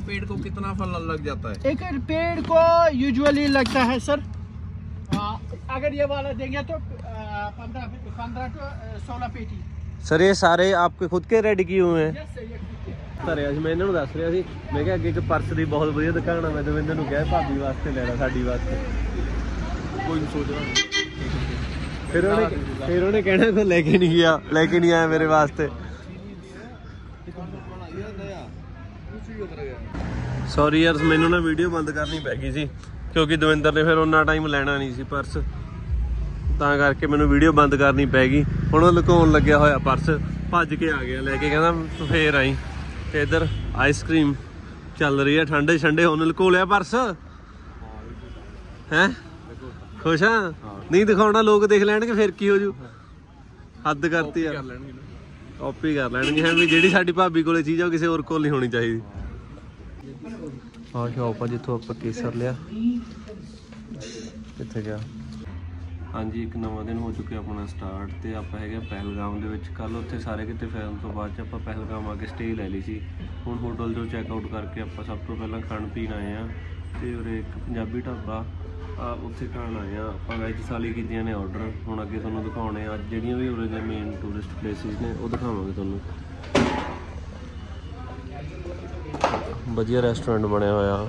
पेड़ को कितना फल लग जाता है? एक पेड़ को यूजुअली लगता है सर, अगर ये वाला देंगे तो 15 to 16 पेटी। सर ये सारे आपके खुद के रेडी किए हुए हैं? ਧਰਿਆ ਸੀ ਮੈਂ ਇਹਨਾਂ ਨੂੰ ਦੱਸ ਰਿਹਾ ਸੀ, ਮੈਂ ਕਿਹਾ ਅੱਗੇ ਇੱਕ ਪਰਸ ਦੀ ਬਹੁਤ ਵਧੀਆ ਦੁਕਾਨ ਆ, ਮੈਂ ਦਵਿੰਦਰ ਨੂੰ ਕਿਹਾ ਭਾਬੀ ਵਾਸਤੇ ਲੈ ਲਾ, ਸਾਡੀ ਵਾਸਤੇ कोई नहीं सोच रहा। ਫਿਰ ਉਹਨੇ ਕਹਿਣਾ ਫਿਰ ਲੈ ਕੇ ਨਹੀਂ ਗਿਆ, ਲੈ ਕੇ ਨਹੀਂ ਆਇਆ ਮੇਰੇ ਵਾਸਤੇ। ਸੌਰੀ ਯਾਰ ਮੈਨੂੰ ਨਾ ਵੀਡੀਓ ਬੰਦ ਕਰਨੀ ਪੈ ਗਈ ਸੀ ਕਿਉਂਕਿ ਦਵਿੰਦਰ ਨੇ ਫਿਰ ਉਹਨਾਂ ਟਾਈਮ ਲੈਣਾ ਨਹੀਂ ਸੀ ਪਰਸ, ਤਾਂ ਕਰਕੇ ਮੈਨੂੰ ਵੀਡੀਓ ਬੰਦ ਕਰਨੀ ਪੈ ਗਈ। ਹੁਣ ਉਹ ਲੁਕਾਉਣ ਲੱਗਿਆ ਹੋਇਆ ਪਰਸ, ਭੱਜ ਕੇ ਆ ਗਿਆ ਲੈ ਕੇ, ਕਹਿੰਦਾ ਫੇਰ ਆਈ। ਤੇ ਇੱਧਰ ਆਈਸਕ੍ਰੀਮ ਚੱਲ ਰਹੀ ਹੈ, ਠੰਡੇ ਠੰਡੇ ਹੁਣ ਲੁਕੋ ਲਿਆ ਪਰਸ ਹੈ। ਖੁਸ਼ ਆ? ਨਹੀਂ ਦਿਖਾਉਣਾ, ਲੋਕ ਦੇਖ ਲੈਣਗੇ ਫਿਰ ਕੀ ਹੋ ਜੂ, ਹੱਦ ਕਰਤੀ ਆ, ਕਾਪੀ ਕਰ ਲੈਣਗੇ ਹੈ ਵੀ ਜਿਹੜੀ ਸਾਡੀ ਭਾਬੀ ਕੋਲੇ ਚੀਜ਼ ਆ ਉਹ ਕਿਸੇ ਹੋਰ ਕੋਲ ਨਹੀਂ ਹੋਣੀ ਚਾਹੀਦੀ। ਆਹ ਸ਼ੌਪ ਆ ਜਿੱਥੋਂ ਆਪਾਂ ਕੇਸਰ ਲਿਆ। ਕਿੱਥੇ ਗਿਆ? ਹਾਂਜੀ ਇੱਕ ਨਵਾਂ ਦਿਨ ਹੋ ਚੁੱਕਿਆ ਆਪਣਾ ਸਟਾਰਟ, ਤੇ ਆਪਾਂ ਹੈਗੇ ਪਹਿਲਗਾਮ ਦੇ ਵਿੱਚ। ਕੱਲ ਉੱਥੇ ਸਾਰੇ ਕਿਤੇ ਫਿਰਨ ਤੋਂ ਬਾਅਦ 'ਚ ਆਪਾਂ ਪਹਿਲਗਾਮ ਆ ਕੇ ਸਟੇ ਲੈ ਲਈ ਸੀ। ਹੁਣ ਹੋਟਲ ਤੋਂ ਚੈੱਕਆਊਟ ਕਰਕੇ ਆਪਾਂ ਸਭ ਤੋਂ ਪਹਿਲਾਂ ਖਾਣ ਪੀਣ ਆਏ ਹਾਂ, ਤੇ ਉਰੇ ਇੱਕ ਪੰਜਾਬੀ ਢਾਬਾ ਉੱਥੇ ਖਾਣ ਆਏ ਹਾਂ ਆਪਾਂ। ਵੈਜ ਥਾਲੀ ਕੀਤੀਆਂ ਨੇ ਆਰਡਰ, ਹੁਣ ਅੱਗੇ ਤੁਹਾਨੂੰ ਦਿਖਾਉਣੇ ਆ ਜਿਹੜੀਆਂ ਵੀ ਉਰੇ ਦੇ ਮੇਨ ਟੂਰਿਸਟ ਪਲੇਸਿਸ ਨੇ ਉਹ ਦਿਖਾਵਾਂਗੇ ਤੁਹਾਨੂੰ। ਵਧੀਆ ਰੈਸਟੋਰੈਂਟ ਬਣਿਆ ਹੋਇਆ,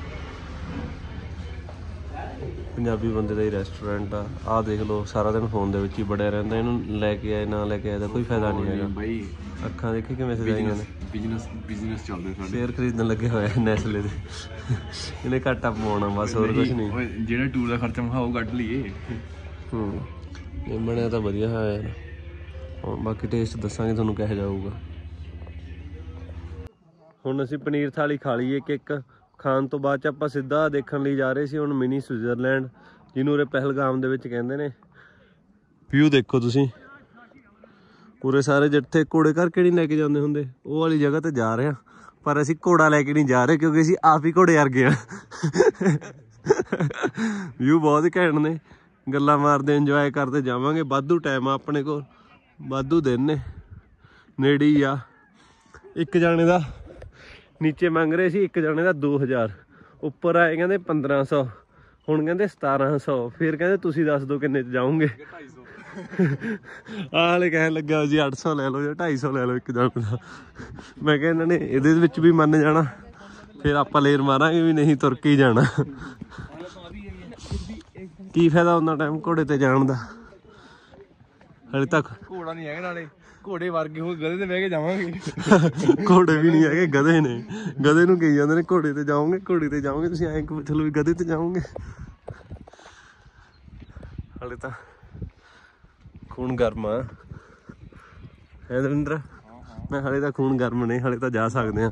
ਪੰਜਾਬੀ ਬੰਦੇ ਦਾ ਹੀ ਰੈਸਟੋਰੈਂਟ ਆ। ਆਹ ਦੇਖ ਲਓ ਸਾਰਾ ਦਿਨ ਫੋਨ ਦੇ ਵਿੱਚ ਹੀ ਬੜਿਆ ਰਹਿੰਦਾ, ਇਹਨੂੰ ਲੈ ਕੇ ਆਏ ਨਾ ਲੈ ਕੇ ਆਏ ਦਾ ਕੋਈ ਫਾਇਦਾ ਨਹੀਂ ਹੈਗਾ ਬਾਈ। ਅੱਖਾਂ ਦੇਖੀ ਕਿਵੇਂ ਸਜਾਈਆਂ ਨੇ, ਬਿਜ਼ਨਸ ਚੱਲਦੇ ਸਾਡੇ। ਸ਼ੇਅਰ ਖਰੀਦਣ ਲੱਗੇ ਹੋਏ ਨੈਸਲੇ ਦੇ, ਇਹਨੇ ਘਾਟਾ ਪਵਾਉਣਾ ਬਸ, ਹੋਰ ਕੁਝ ਨਹੀਂ। ਜਿਹੜਾ ਟੂਰ ਦਾ ਖਰਚਾ ਮਖਾਓ ਕੱਢ ਲਈਏ। ਇਹ ਬਣਿਆ ਤਾਂ ਵਧੀਆ ਹੈ ਯਾਰ, ਬਾਕੀ ਟੇਸਟ ਦੱਸਾਂਗੇ ਤੁਹਾਨੂੰ ਕਿਹੋ ਜਿਹਾ ਹੋਊਗਾ। ਹੁਣ ਅਸੀਂ ਪਨੀਰ ਥਾਲੀ ਖਾ ਲਈ ਇੱਕ ਖਾਣ ਤੋਂ ਬਾਅਦ 'ਚ ਆਪਾਂ ਸਿੱਧਾ ਦੇਖਣ ਲਈ ਜਾ ਰਹੇ ਸੀ ਹੁਣ ਮਿਨੀ ਸਵਿਟਜ਼ਰਲੈਂਡ, ਜਿਹਨੂੰ ਉਰੇ ਪਹਿਲਗਾਮ ਦੇ ਵਿੱਚ ਕਹਿੰਦੇ ਨੇ। ਵਿਊ ਦੇਖੋ ਤੁਸੀਂ, ਪੂਰੇ ਸਾਰੇ ਜਿੱਥੇ ਘੋੜੇ ਕਰਕੇ ਨਹੀਂ ਲੈ ਕੇ ਜਾਂਦੇ ਹੁੰਦੇ ਉਹ ਵਾਲੀ ਜਗ੍ਹਾ ਤੇ ਜਾ ਰਹੇ ਹਾਂ, ਪਰ ਅਸੀਂ ਘੋੜਾ ਲੈ ਕੇ ਨਹੀਂ ਜਾ ਰਹੇ ਕਿਉਂਕਿ ਅਸੀਂ ਆਪ ਹੀ ਘੋੜੇ ਵਰਗੇ ਹਾਂ। ਵਿਊ ਬਹੁਤ ਘੈਂਟ ਨੇ, ਗੱਲਾਂ ਮਾਰਦੇ ਇੰਜੋਏ ਕਰਦੇ ਜਾਵਾਂਗੇ। ਵਾਧੂ ਟਾਈਮ ਆ ਆਪਣੇ ਕੋਲ, ਵਾਧੂ ਦਿਨ ਨੇ, ਨੇੜੇ ਹੀ ਆ। ਇੱਕ ਜਾਣੇ ਦਾ ਨੀਚੇ ਮੰਗ ਰਹੇ ਸੀ, ਇੱਕ ਜਾਣੇ ਦਾ 2000, ਉੱਪਰ ਆਏ ਕਹਿੰਦੇ 1500, ਹੁਣ ਕਹਿੰਦੇ 1700, ਫਿਰ ਕਹਿੰਦੇ ਤੁਸੀਂ ਦੱਸ ਦਿਓ ਕਿੰਨੇ 'ਚ ਜਾਓਗੇ। ਆਹ ਵਾਲੇ ਕਹਿਣ ਲੱਗਾ ਜੀ 800 ਲੈ ਲਓ ਜਾਂ 250 ਲੈ ਲਓ ਇੱਕ ਜਾਣੇ ਦਾ। ਮੈਂ ਕਿਹਾ ਇਹਨਾਂ ਨੇ ਇਹਦੇ ਵਿੱਚ ਵੀ ਮੰਨ ਜਾਣਾ, ਫਿਰ ਆਪਾਂ ਲੇਰ ਮਾਰਾਂਗੇ ਵੀ ਨਹੀਂ ਤੁਰ ਕੇ ਹੀ ਜਾਣਾ। ਕੀ ਫਾਇਦਾ ਉਹਨਾਂ ਟਾਈਮ ਘੋੜੇ ਤੇ ਜਾਣ ਦਾ, ਹਲੇ ਤੱਕ ਘੋੜਾ ਨਹੀਂ ਹੈਗਾ, ਨਾਲੇ ਘੋੜੇ ਵਰਗੇ ਹੋ ਗਧੇ ਤੇ ਬਹਿ ਕੇ ਜਾਵਾਂਗੇ। ਘੋੜੇ ਵੀ ਨਹੀਂ ਹੈਗੇ, ਗਧੇ ਨੇ। ਗਧੇ ਨੂੰ ਕਹੀ ਜਾਂਦੇ ਨੇ ਘੋੜੇ ਤੇ ਜਾਓਗੇ, ਘੋੜੇ ਤੇ ਜਾਓਗੇ, ਤੁਸੀਂ ਐਂ ਚਲੋ ਵੀ ਗਧੇ ਤੇ ਜਾਓਗੇ। ਹਲੇ ਤਾਂ ਖੂਨ ਗਰਮ ਆ ਹੈ ਦਵਿੰਦਰ, ਮੈਂ ਹਲੇ ਤਾਂ ਖੂਨ ਗਰਮ ਨੇ, ਹਲੇ ਤਾਂ ਜਾ ਸਕਦੇ ਹਾਂ।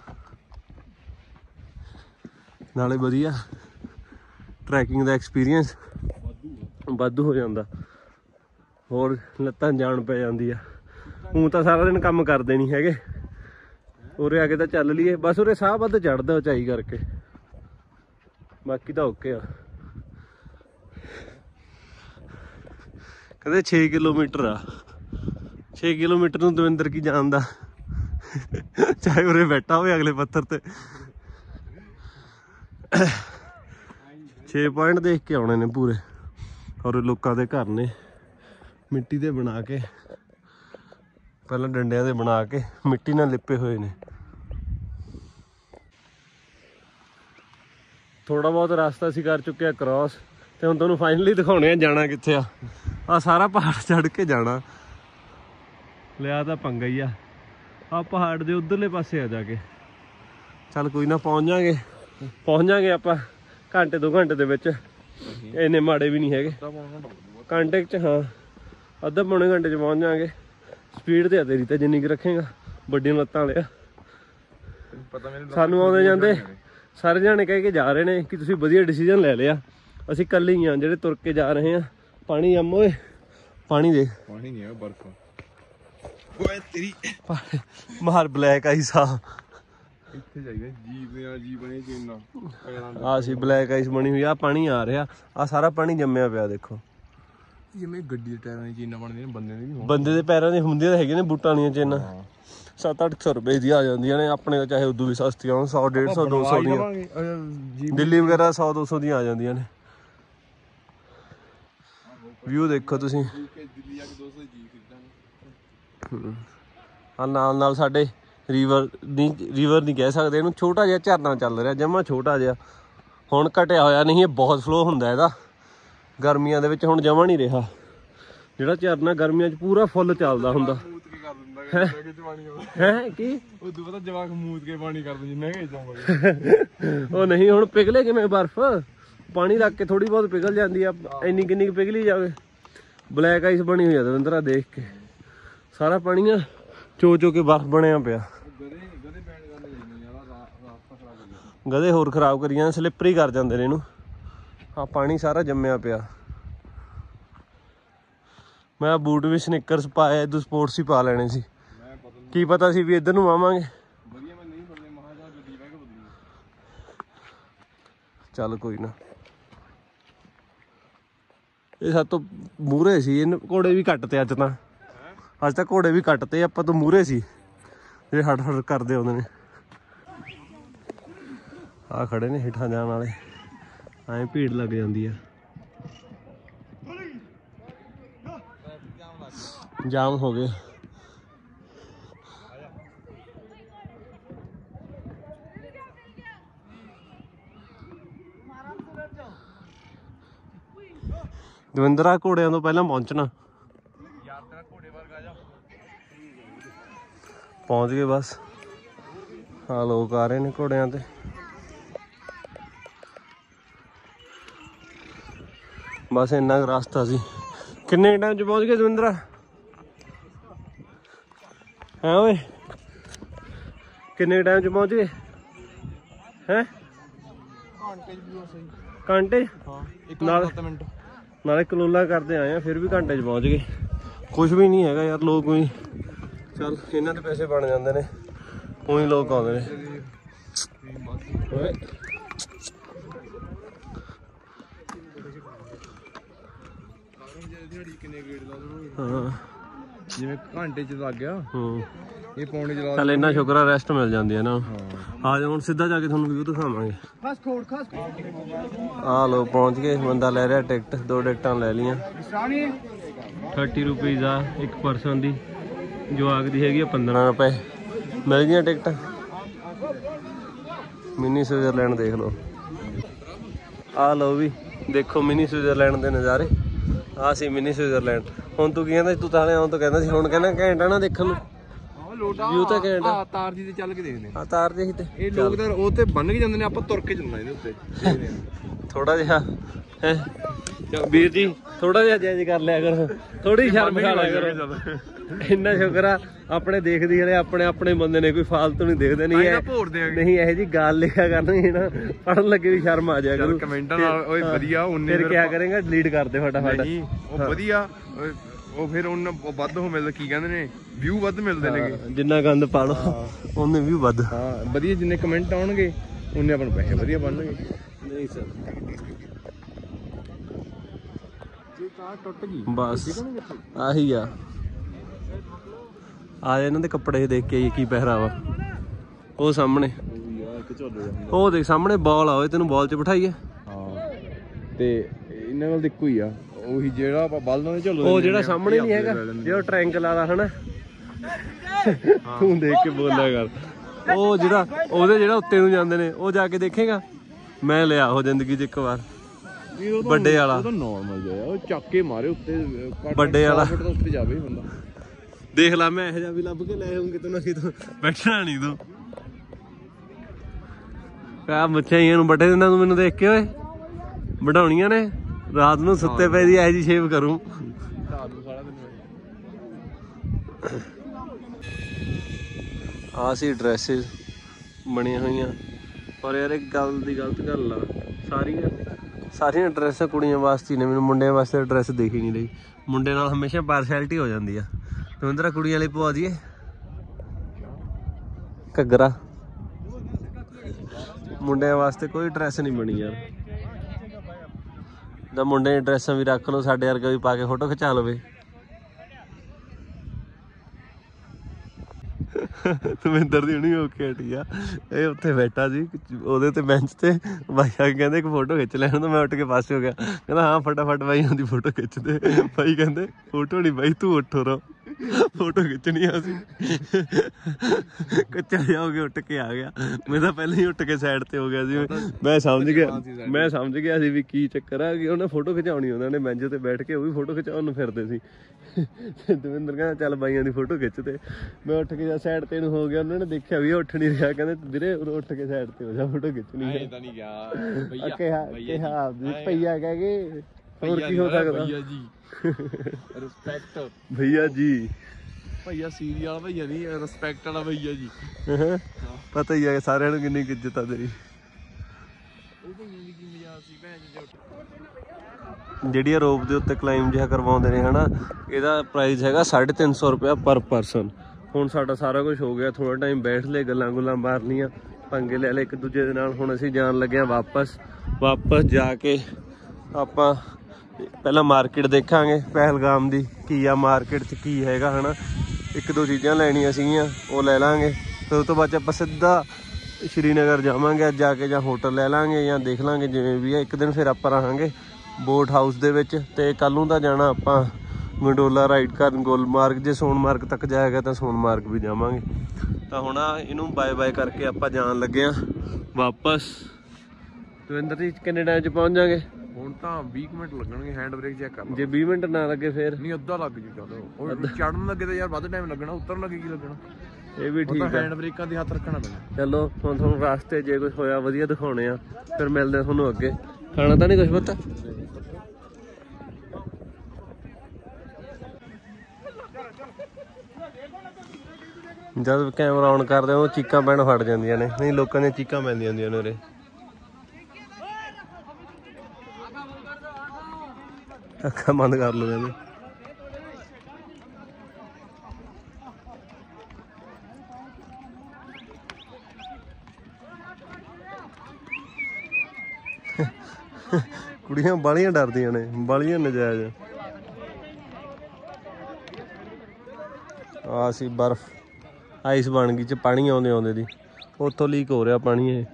ਨਾਲੇ ਵਧੀਆ ਟਰੈਕਿੰਗ ਦਾ ਐਕਸਪੀਰੀਅੰਸ ਵਾਧੂ ਹੋ ਜਾਂਦਾ, ਹੋਰ ਲੱਤਾਂ ਜਾਣ ਪੈ ਜਾਂਦੀ ਆ। ਹੁਣ ਤਾਂ ਸਾਰਾ ਦਿਨ ਕੰਮ ਕਰਦੇ ਨਹੀਂ ਹੈਗੇ, ਉਰੇ ਆ ਕੇ ਤਾਂ ਚੱਲ ਲਈਏ ਬਸ। ਉਰੇ ਸਾਹ ਵੱਧ ਚੜ੍ਹਦਾ ਉਚਾਈ ਕਰਕੇ, ਬਾਕੀ ਤਾਂ ਓਕੇ ਆ। ਕਹਿੰਦੇ 6 ਕਿਲੋਮੀਟਰ ਆ, 6 ਕਿਲੋਮੀਟਰ ਨੂੰ ਦਵਿੰਦਰ ਕੀ ਜਾਣਦਾ, ਚਾਹੇ ਉਰੇ ਬੈਠਾ ਹੋਵੇ ਅਗਲੇ ਪੱਥਰ ਤੇ। 6 ਪੁਆਇੰਟ ਦੇਖ ਕੇ ਆਉਣੇ ਨੇ ਪੂਰੇ, ਔਰ ਲੋਕਾਂ ਦੇ ਘਰ ਨੇ ਮਿੱਟੀ ਦੇ ਬਣਾ ਕੇ, ਪਹਿਲਾਂ ਡੰਡਿਆਂ ਦੇ ਬਣਾ ਕੇ ਮਿੱਟੀ ਨਾਲ ਲਿਪੇ ਹੋਏ ਨੇ। ਥੋੜਾ ਬਹੁਤ ਰਸਤਾ ਅਸੀਂ ਕਰ ਚੁੱਕੇ ਆ ਕ੍ਰੋਸ, ਤੇ ਹੁਣ ਤੁਹਾਨੂੰ ਫਾਈਨਲੀ ਦਿਖਾਉਣੇ ਆ ਜਾਣਾ ਕਿੱਥੇ ਆ। ਆਹ ਸਾਰਾ ਪਹਾੜ ਚੜ੍ਹ ਕੇ ਜਾਣਾ, ਲਿਆ ਤਾਂ ਪੰਗਾ ਹੀ ਆ। ਆਹ ਪਹਾੜ ਦੇ ਉਧਰਲੇ ਪਾਸੇ ਆ ਜਾ ਕੇ, ਚੱਲ ਕੋਈ ਨਾ ਪਹੁੰਚ ਜਾਾਂਗੇ ਆਪਾਂ ਘੰਟੇ 2 ਘੰਟੇ ਦੇ ਵਿੱਚ। ਇੰਨੇ ਮਾੜੇ ਵੀ ਨਹੀਂ ਹੈਗੇ, ਘੰਟੇ 'ਚ, ਹਾਂ ਅੱਧਾ ਪੌਣੇ ਘੰਟੇ 'ਚ ਪਹੁੰਚ ਜਾਵਾਂਗੇ। ਸਪੀਡ ਤੇ ਆ ਤੇਰੀ ਤਾਂ ਜਿੰਨੀ ਕੁ ਰੱਖੇਗਾ, ਵੱਡੀਆਂ ਲੱਤਾਂ ਵਾਲਿਆ। ਸਾਨੂੰ ਆਉਂਦੇ ਜਾਂਦੇ ਸਾਰੇ ਜਾਣੇ ਕਹਿ ਕੇ ਜਾ ਰਹੇ ਨੇ ਕਿ ਤੁਸੀਂ ਵਧੀਆ ਡਿਸੀਜ਼ਨ ਲੈ ਲਿਆ, ਅਸੀਂ ਇਕੱਲੇ ਹੀ ਹਾਂ ਜਿਹੜੇ ਤੁਰ ਕੇ ਜਾ ਰਹੇ ਹਾਂ। ਪਾਣੀ ਜੰਮ ਓਏ, ਪਾਣੀ ਦੇਖ, ਪਾਣੀ ਨਹੀਂ ਹੈ ਬਰਫ ਓਏ ਤੇਰੀ। ਮਾਰ ਬਲੈਕ ਆਈਸ ਆ, ਇੱਥੇ ਜਾਈਦਾ ਜੀਪ ਬਣੇ ਚੀਨਾ ਆ ਸੀ, ਬਲੈਕ ਆਈਸ ਬਣੀ ਹੋਈ ਆ। ਪਾਣੀ ਆ ਰਿਹਾ, ਆ ਸਾਰਾ ਪਾਣੀ ਜੰਮਿਆ ਪਿਆ ਦੇਖੋ, ਜਿਵੇਂ ਗੱਡੀ ਦੇ ਟਾਇਰਾਂ ਦੀ ਚੇਨਾਂ ਬਣਦੀਆਂ ਨੇ, ਬੰਦੇ ਦੇ ਪੈਰਾਂ ਦੀਆਂ ਹੁੰਦੀਆਂ ਤਾਂ ਹੈਗੀਆਂ ਨੇ, ਬੂਟਾਂ ਦੀਆਂ ਚੇਨਾਂ। 700-800 ਰੁਪਏ ਦੀ ਆ ਜਾਂਦੀਆਂ ਨੇ। ਆਪਣੇ ਤਾਂ ਚਾਹੇ ਉਦੋਂ ਵੀ ਸਸਤੀਆਂ ਹੋਣ, 100-150 200 ਦੀਆਂ। ਦਿੱਲੀ ਵਗੈਰਾ 100-200 ਦੀਆਂ ਆ ਜਾਂਦੀਆਂ ਨੇ। ਵਿਊ ਦੇਖੋ ਤੁਸੀਂ। ਨਾਲ ਨਾਲ ਸਾਡੇ ਰੀਵਰ ਨਹੀਂ ਕਹਿ ਸਕਦੇ ਇਹਨੂੰ, ਛੋਟਾ ਜਿਹਾ ਝਰਨਾ ਚੱਲ ਰਿਹਾ, ਜਮਾਂ ਛੋਟਾ ਜਿਹਾ। ਹੁਣ ਘਟਿਆ ਹੋਇਆ, ਨਹੀਂ ਇਹ ਬਹੁਤ ਫਲੋ ਹੁੰਦਾ ਇਹਦਾ ਗਰਮੀਆਂ ਦੇ ਵਿੱਚ। ਹੁਣ ਜਮਾਂ ਨਹੀਂ ਰਿਹਾ। ਜਿਹੜਾ ਝਰਨਾ ਗਰਮੀਆਂ 'ਚ ਪੂਰਾ ਫੁੱਲ ਚੱਲਦਾ ਹੁੰਦਾ। ਹੈ ਕੀ ਉਦੋਂ ਪਤਾ ਜਵਾਕ ਮੂਤ ਕੇ ਪਾਣੀ ਕਰਦੇ ਜਿੰਨਾ ਉਹ ਨਹੀਂ ਹੁਣ ਪਿਘਲੇ ਕਿਵੇਂ ਬਰਫ਼? ਪਾਣੀ ਰੱਖ ਕੇ ਥੋੜੀ ਬਹੁਤ ਪਿਘਲ ਜਾਂਦੀ ਆ। ਇੰਨੀ ਕਿੰਨੀ ਕੁ ਪਿਘਲੀ ਜਾਵੇ। ਬਲੈਕ ਆਈਸ ਬਣੀ ਹੋਈ ਆ ਦਵਿੰਦਰਾ, ਦੇਖ ਕੇ ਸਾਰਾ ਪਾਣੀ ਆ ਚੋ ਕੇ ਬਰਫ਼ ਬਣਿਆ ਪਿਆ। ਗਧੇ ਹੋਰ ਖਰਾਬ ਕਰੀ ਜਾਂਦੇ, ਸਲਿੱਪਰੀ ਕਰ ਜਾਂਦੇ ਨੇ ਇਹਨੂੰ। ਆ ਪਾਣੀ ਸਾਰਾ ਜੰਮਿਆ ਪਿਆ। ਮੈਂ ਬੂਟ ਵੀ ਸਨਿਕਰਸ ਪਾਏ, ਇਦੋਂ ਸਪੋਰਟਸ ਹੀ ਪਾ ਲੈਣੇ ਸੀ। ਕੀ ਪਤਾ ਸੀ ਵੀ ਇੱਧਰ ਨੂੰ ਆਵਾਂਗੇ। ਚੱਲ ਕੋਈ ਨਾ, ਇਹ ਸਭ ਤੋਂ ਮੂਹਰੇ ਸੀ। ਇਹਨੂੰ ਘੋੜੇ ਵੀ ਕੱਟ ਤੇ ਅੱਜ ਤਾਂ ਘੋੜੇ ਵੀ ਕੱਟ ਤੇ ਆਪਾਂ ਤੋਂ ਮੂਹਰੇ ਸੀ ਜਿਹੜੇ ਹੱਟ ਕਰਦੇ ਆਉਂਦੇ ਨੇ। ਆ ਖੜੇ ਨੇ ਹੇਠਾਂ ਜਾਣ ਵਾਲੇ, ਐਂ ਭੀੜ ਲੱਗ ਜਾਂਦੀ ਆ। ਜਾਮ ਹੋ ਗਏ। ਦਵਿੰਦਰਾ ਘੋੜਿਆਂ ਤੋਂ ਪਹਿਲਾਂ ਪਹੁੰਚਣਾ। ਪਹੁੰਚ ਗਏ ਬਸ। ਹਾਂ ਲੋਕ ਆ ਰਹੇ ਨੇ ਘੋੜਿਆਂ ਤੇ। ਬਸ ਇੰਨਾ ਕੁ ਰਸਤਾ ਸੀ। ਕਿੰਨੇ ਟਾਈਮ 'ਚ ਪਹੁੰਚ ਗਏ ਦਵਿੰਦਰਾ? ਹੈ ਓਏ ਕਿੰਨੇ ਟਾਈਮ 'ਚ ਪਹੁੰਚ ਗਏ? ਹੈ ਘੰਟੇ ਨਾਲੇ ਕਲੋਲਾ ਕਰਦੇ ਆਏ ਆ, ਫਿਰ ਵੀ ਘੰਟੇ 'ਚ ਪਹੁੰਚ ਗਏ। ਕੁਛ ਵੀ ਨਹੀਂ ਹੈਗਾ ਯਾਰ। ਲੋਕ ਵੀ ਚੱਲ ਇਹਨਾਂ ਦੇ ਪੈਸੇ ਬਣ ਜਾਂਦੇ ਨੇ, ਉਹੀ ਲੋਕ ਆਉਂਦੇ ਨੇ। ਹਾਂ ਜਿਵੇਂ ਘੰਟੇ 'ਚ ਲੱਗ ਗਿਆ ਇਹ ਪੌਣੇ 'ਚ। ਚੱਲ ਇੰਨਾ ਸ਼ੁਕਰ ਆ ਰੈਸਟ ਮਿਲ ਜਾਂਦੀ ਹੈ ਨਾ। ਆ ਜਾ ਹੁਣ ਸਿੱਧਾ ਜਾ ਕੇ ਤੁਹਾਨੂੰ ਵਿਊ ਦਿਖਾਵਾਂਗੇ। ਆ ਲੋ ਪਹੁੰਚ ਗਏ। ਬੰਦਾ ਲੈ ਰਿਹਾ ਟਿਕਟ। 2 ਟਿਕਟਾਂ ਲੈ ਲਈਆਂ। 30 ਰੁਪਈਜ਼ ਆ ਇੱਕ ਪਰਸਨ ਦੀ। ਜਵਾਕ ਦੀ ਹੈਗੀ ਆ 15 ਰੁਪਏ। ਮਿਲ ਗਈਆਂ ਟਿਕਟਾਂ। ਮਿਨੀ ਸਵਿਟਜ਼ਰਲੈਂਡ ਦੇਖ ਲਓ। ਆ ਲਓ ਵੀ ਦੇਖੋ ਮਿਨੀ ਸਵਿਟਜ਼ਰਲੈਂਡ ਦੇ ਨਜ਼ਾਰੇ। ਆ ਸੀ ਮਿਨੀ ਸਵਿਟਜ਼ਰਲੈਂਡ। ਹੁਣ ਤੂੰ ਕੀ ਕਹਿੰਦਾ? ਤੂੰ ਤਾਂ ਆਉਣ ਤੋਂ ਕਹਿੰਦਾ ਸੀ, ਹੁਣ ਕਹਿੰਦਾ ਘੈਂਟ ਆ ਨਾ ਦੇਖਣ ਨੂੰ। ਵਿਊ ਤਾਂ ਘੈਂਟ ਆ। ਤਾਰ ਜੀ ਤੇ ਚੱਲ ਕੇ ਦੇਖਦੇ ਆ। ਤਾਰ ਦੇ ਤੇ ਇਹ ਲੋਕ ਤਾਂ ਉਹ ਤੇ ਬੰਨ ਕੇ ਜਾਂਦੇ ਨੇ, ਆਪਾਂ ਤੁਰ ਕੇ ਚੱਲਣਾ ਇਹਦੇ ਉੱਤੇ। ਥੋੜਾ ਜਿਹਾ ਹੈ ਵੀਰ ਜੀ, ਥੋੜਾ ਜਿਹਾ ਜਾਇਜ਼ ਕਰ ਲਿਆ ਕਰੋ, ਥੋੜੀ ਸ਼ਰਮ ਖਾ ਲਿਆ ਕਰੋ। ਇੰਨਾ ਸ਼ੁਕਰ ਆ ਆਪਣੇ ਦੇਖਦੀ ਜਿਹੜੇ ਆਪਣੇ ਬੰਦੇ ਨੇ, ਕੋਈ ਫਾਲਤੂ ਨਹੀਂ ਦੇਖਦੇ। ਨਹੀਂ ਇਹੋ ਜੀ ਗੱਲ ਲਿਖਿਆ ਕਰਨੀ ਨਾ, ਪੜ੍ਹਨ ਲੱਗੇ ਵੀ ਸ਼ਰਮ ਆ ਜਾਇਆ ਕਰੂ। ਕਮੈਂਟਾਂ ਨਾਲ ਓਏ ਵਧੀਆ ਉਹਨੇ ਫਿਰ ਕਿਆ ਕਰੇਗਾ? ਡਿਲੀਟ ਕਰ ਦੇ ਫਟਾਫਟ। ਉਹ ਵਧੀਆ ਉਹ ਫਿਰ ਉਹਨਾਂ ਵੱਧ ਹੋ ਮਿਲਦਾ, ਕੀ ਕਹਿੰਦੇ ਨੇ, ਵਿਊ ਵੱਧ ਮਿਲਦੇ ਨੇ। ਜਿੰਨਾ ਗੰਦ ਪਾ ਲਓ ਉਹਨੇ ਵਿਊ ਵੱਧ। ਹਾਂ ਵਧੀਆ, ਜਿੰਨੇ ਕਮੈਂਟ ਆਉਣਗੇ ਉਹਨੇ ਆਪਾਂ ਨੂੰ ਪੈਸੇ ਵਧੀਆ ਬਣਨਗੇ। ਨਹੀਂ ਸਰ ਟੁੱਟ ਗਈ ਬਸ ਆਹੀ ਆ। ਇਹਨਾਂ ਦੇ ਕੱਪੜੇ ਦੇਖ ਕੇ ਕੀ ਪਹਿਰਾਵਾ। ਉਹ ਸਾਹਮਣੇ ਉਹ ਦੇਖ ਸਾਹਮਣੇ ਬਾਲ ਆ। ਓਏ ਤੈਨੂੰ ਬਾਲ 'ਚ ਬਿਠਾਈਏ। ਹਾਂ ਤੇ ਇਹਨਾਂ ਨਾਲ ਇੱਕੋ ਹੀ ਆ। ਉਹੀ ਜਿਹੜਾ ਆਪਾਂ ਬਲਦਾਂ ਦੇ ਝੁੱਲ। ਉਹ ਜਿਹੜਾ ਸਾਹਮਣੇ ਨਹੀਂ ਹੈਗਾ, ਜਿਹੜਾ ਟ੍ਰਾਇੰਗਲ ਵਾਲਾ ਹਨਾ। ਤੂੰ ਦੇਖ ਕੇ ਬੋਲਿਆ ਕਰ। ਉਹ ਜਿਹੜਾ ਜਿਹੜਾ ਉੱਤੇ ਨੂੰ ਜਾਂਦੇ ਨੇ, ਉਹ ਜਾ ਕੇ ਦੇਖੇਗਾ। ਮੈਂ ਲਿਆ ਉਹ ਜ਼ਿੰਦਗੀ 'ਚ ਇੱਕ ਵਾਰ ਵੱਡੇ ਵਾਲਾ। ਉਹ ਤਾਂ ਨੋਰਮਲ ਜਿਹਾ, ਉਹ ਚੱਕ ਕੇ ਮਾਰੇ ਉੱਤੇ ਵੱਡੇ ਵਾਲਾ ਉੱਤੇ ਜਾਵੇ ਬੰਦਾ। ਦੇਖ ਲਾ ਮੈਂ ਇਹੋ ਜਿਹਾ ਵੀ ਲੱਭ ਕੇ ਲੈ ਆਉਂਗੇ ਤੈਨੂੰ। ਅਸੀਂ ਤੋਂ ਬੈਠਣਾ ਨਹੀਂ ਤੂੰ। ਕਾ ਮੁੱਛਾਂ ਹੀ ਇਹਨੂੰ ਵੱਡੇ ਦਿਨਾਂ ਤੂੰ ਮੈਨੂੰ ਦੇਖ ਕੇ। ਓਏ ਵਢਾਉਣੀਆਂ ਨੇ ਰਾਤ ਨੂੰ ਸੁੱਤੇ ਪਏ ਦੀ ਇਹੋ ਜਿਹੀ ਸ਼ੇਪ ਕਰੂੰ। ਆ ਸੀ ਡਰੈਸਿਸ ਬਣੀਆਂ ਹੋਈਆਂ। ਪਰ ਯਾਰ ਇੱਕ ਗੱਲ ਦੀ ਗਲਤ ਗੱਲ ਆ, ਸਾਰੀਆਂ ਡਰੈਸ ਕੁੜੀਆਂ ਵਾਸਤੇ ਨੇ। ਮੈਨੂੰ ਮੁੰਡਿਆਂ ਵਾਸਤੇ ਡਰੈਸ ਦੇਖ ਹੀ ਨਹੀਂ ਰਹੀ। ਮੁੰਡੇ ਨਾਲ ਹਮੇਸ਼ਾ ਪਾਰਸ਼ੈਲਿਟੀ ਹੋ ਜਾਂਦੀ ਆ। ਦਵਿੰਦਰਾ ਕੁੜੀਆਂ ਵਾਲੀ ਪਵਾ ਦਈਏ ਘੱਗਰਾ। ਮੁੰਡਿਆਂ ਵਾਸਤੇ ਕੋਈ ਡਰੈਸ ਨਹੀਂ ਬਣੀ ਯਾਰ। ਤਾਂ ਮੁੰਡੇ ਦੀਆਂ ਡਰੈਸਾਂ ਵੀ ਰੱਖ ਲਓ, ਸਾਡੇ ਵਰਗਾ ਵੀ ਪਾ ਕੇ ਫੋਟੋ ਖਿਚਾ ਲਵੇ। ਦਵਿੰਦਰ ਦੀ ਹੁਣੀ ਹੋ ਕੇ ਹਟੀ ਆ। ਇਹ ਉੱਥੇ ਬੈਠਾ ਸੀ ਉਹਦੇ ਤੇ ਬੈਂਚ ਤੇ, ਬਾਈ ਆ ਕੇ ਕਹਿੰਦੇ ਇੱਕ ਫੋਟੋ ਖਿੱਚ ਲੈਣ ਤੋਂ, ਮੈਂ ਉੱਠ ਕੇ ਪਾਸੇ ਹੋ ਗਿਆ। ਕਹਿੰਦਾ ਹਾਂ ਫਟਾਫਟ ਬਾਈ ਆਉਂਦੀ ਫੋਟੋ ਖਿੱਚਦੇ। ਬਾਈ ਕਹਿੰਦੇ ਫੋਟੋ ਨਹੀਂ ਬਾਈ ਤੂੰ ਉੱਠੋ ਰੋ, ਫੋਟੋ ਖਿੱਚਣੀ ਆ ਅਸੀਂ। ਕੱਚਾ ਜਿਹਾ ਹੋ ਕੇ ਉੱਠ ਕੇ ਆ ਗਿਆ। ਮੈਂ ਤਾਂ ਪਹਿਲਾਂ ਹੀ ਉੱਠ ਕੇ ਸਾਈਡ ਤੇ ਹੋ ਗਿਆ ਸੀ। ਮੈਂ ਸਮਝ ਗਿਆ ਸੀ ਵੀ ਕੀ ਚੱਕਰ ਆ ਕਿ ਉਹਨੇ ਫੋਟੋ ਖਿਚਾਉਣੀ, ਉਹਨਾਂ ਨੇ ਬੈਂਚ ਤੇ ਬੈਠ ਕੇ ਉਹ ਵੀ ਫੋਟੋ ਖਿਚਾਉਣ ਨੂੰ ਫਿਰਦੇ ਸੀ। ਦਵਿੰਦਰ ਕਹਿੰਦਾ ਚੱਲ ਬਾਈਆਂ ਦੀ ਫੋਟੋ ਖਿੱਚਦੇ। ਮੈਂ ਉੱਠ ਕੇ ਸਾਈਡ ਤੇ ਨੂੰ ਹੋ ਗਿਆ, ਉਹਨਾਂ ਨੇ ਦੇਖਿਆ ਵੀ ਉੱਠ ਨਹੀਂ ਰਿਹਾ, ਕਹਿੰਦੇ ਵੀਰੇ ਉੱਠ ਕੇ ਸਾਈਡ ਤੇ ਹੋ ਜਾ, ਫੋਟੋ ਖਿੱਚਣੀ ਹੈ। ਕਿਹਾ ਭਈਆ ਕਹਿ ਗਏ, ਹੋਰ ਕੀ ਹੋ ਸਕਦਾ। ਰਿਸਪੈਕਟ ਭਈਆ ਜੀ, ਭਈਆ ਸੀਰੀਅਲ ਭਈਆ ਨਹੀਂ, ਰਿਸਪੈਕਟ ਵਾਲਾ ਭਈਆ ਜੀ। ਪਤਾ ਹੀ ਹੈ ਸਾਰਿਆਂ ਨੂੰ ਕਿੰਨੀ ਇੱਜ਼ਤ ਆ ਤੇਰੀ। ਜਿਹੜੀ ਰੋਪ ਦੇ ਉੱਤੇ ਕਲਾਈਮ ਜਿਹਾ ਕਰਵਾਉਂਦੇ ਨੇ ਹਨਾ, ਇਹਦਾ ਪ੍ਰਾਈਸ ਹੈਗਾ 350 ਰੁਪਇਆ ਪਰ ਪਰਸਨ। ਹੁਣ ਸਾਡਾ ਸਾਰਾ ਕੁਝ ਹੋ ਗਿਆ, ਥੋੜਾ ਟਾਈਮ ਬੈਠ ਲਏ, ਗੱਲਾਂ ਗੁੱਲਾਂ ਮਾਰ ਲਈਆਂ, ਪੰਗੇ ਲੈ ਲਏ ਇੱਕ ਦੂਜੇ ਦੇ ਨਾਲ। ਹੁਣ ਅਸੀਂ ਜਾਣ ਲੱਗੇ ਹਾਂ ਵਾਪਸ ਜਾ ਕੇ ਆਪਾਂ ਪਹਿਲਾਂ ਮਾਰਕੀਟ ਦੇਖਾਂਗੇ ਪਹਿਲਗਾਮ ਦੀ, ਕੀ ਆ ਮਾਰਕੀਟ 'ਚ ਕੀ ਹੈਗਾ ਹਨਾ। ਇੱਕ ਦੋ ਚੀਜ਼ਾਂ ਲੈਣੀਆਂ ਸੀਗੀਆਂ ਉਹ ਲੈ ਲਾਂਗੇ, ਫਿਰ ਉਸ ਤੋਂ ਬਾਅਦ ਆਪਾਂ ਸਿੱਧਾ ਸ਼੍ਰੀਨਗਰ ਜਾਵਾਂਗੇ। ਅੱਜ ਜਾ ਕੇ ਜਾਂ ਹੋਟਲ ਲੈ ਲਾਂਗੇ ਜਾਂ ਦੇਖ ਲਾਂਗੇ ਜਿਵੇਂ ਵੀ ਆ। ਇੱਕ ਦਿਨ ਫਿਰ ਆਪਾਂ ਰਹਾਂਗੇ ਬੋਟ ਹਾਊਸ ਦੇ ਵਿੱਚ, ਤੇ ਕੱਲ ਨੂੰ ਤਾਂ ਜਾਣਾ ਆਪਾਂ ਗੰਡੋਲਾ ਰਾਈਡ ਕਰਨ ਗੁਲਮਾਰਗ। ਜੇ ਸੋਨਮਾਰਗ ਤੱਕ ਜਾਏਗਾ ਤਾਂ ਸੋਨਮਾਰਗ ਵੀ ਜਾਵਾਂਗੇ। ਤਾਂ ਹੁਣ ਇਹਨੂੰ ਬਾਏ ਬਾਏ ਕਰਕੇ ਆਪਾਂ ਜਾਣ ਲੱਗੇ ਹਾਂ ਵਾਪਸ। ਦਵਿੰਦਰ ਜੀ ਕਿੰਨੇ ਟਾਈਮ 'ਚ ਪਹੁੰਚ ਜਾਵਾਂਗੇ? ਹੁਣ ਤਾਂ 20 ਮਿੰਟ ਲੱਗਣਗੇ, ਹੈਂਡ ਬ੍ਰੇਕ ਚੈੱਕ ਕਰ। ਜੇ 20 ਮਿੰਟ ਨਾ ਲੱਗੇ ਫਿਰ ਨਹੀਂ ਅੱਧਾ ਲੱਗ ਜੂ। ਚਲੋ ਚੜਨ ਲੱਗੇ ਤਾਂ ਯਾਰ ਵੱਧ ਟਾਈਮ ਲੱਗਣਾ, ਉਤਰਨ ਲੱਗੇ ਕੀ ਲੱਗਣਾ। ਇਹ ਵੀ ਠੀਕ ਹੈ, ਹੈਂਡ ਬ੍ਰੇਕਾਂ ਦੀ ਹੱਥ ਰੱਖਣਾ ਪੈਣਾ। ਚਲੋ ਹੁਣ ਤੁਹਾਨੂੰ ਰਾਸਤੇ ਜੇ ਕੁਝ ਹੋਇਆ ਵਧੀਆ ਦਿਖਾਉਣੇ ਆ, ਫਿਰ ਮਿਲਦੇ ਤੁਹਾਨੂੰ ਅੱਗੇ। ਖਾਣਾ ਤਾਂ ਨਹੀਂ ਕੁਛ ਪਤਾ? ਜਦ ਕੈਮਰਾ ਔਨ ਕਰਦੇ ਉਹ ਚੀਕਾਂ ਪੈਣ ਫਟ ਜਾਂਦੀਆਂ ਨੇ, ਨਹੀਂ ਲੋਕਾਂ ਦੀਆਂ ਚੀਕਾਂ ਪੈਂਦੀਆਂ ਹੁੰਦੀਆਂ ਨੇ ਉਰੇ। ਅੱਖਾਂ ਬੰਦ ਕਰ ਲਓ ਕਹਿੰਦੇ। ਕੁੜੀਆਂ ਬਾਲੀਆਂ ਡਰਦੀਆਂ ਨੇ, ਬਾਲੀਆਂ ਨਜਾਇਜ਼। ਆ ਸੀ ਬਰਫ਼, ਆਈਸ ਬਣ ਗਈ ਚ ਪਾਣੀ ਆਉਂਦੇ ਦੀ, ਉੱਥੋਂ ਲੀਕ ਹੋ ਰਿਹਾ ਪਾਣੀ। ਇਹ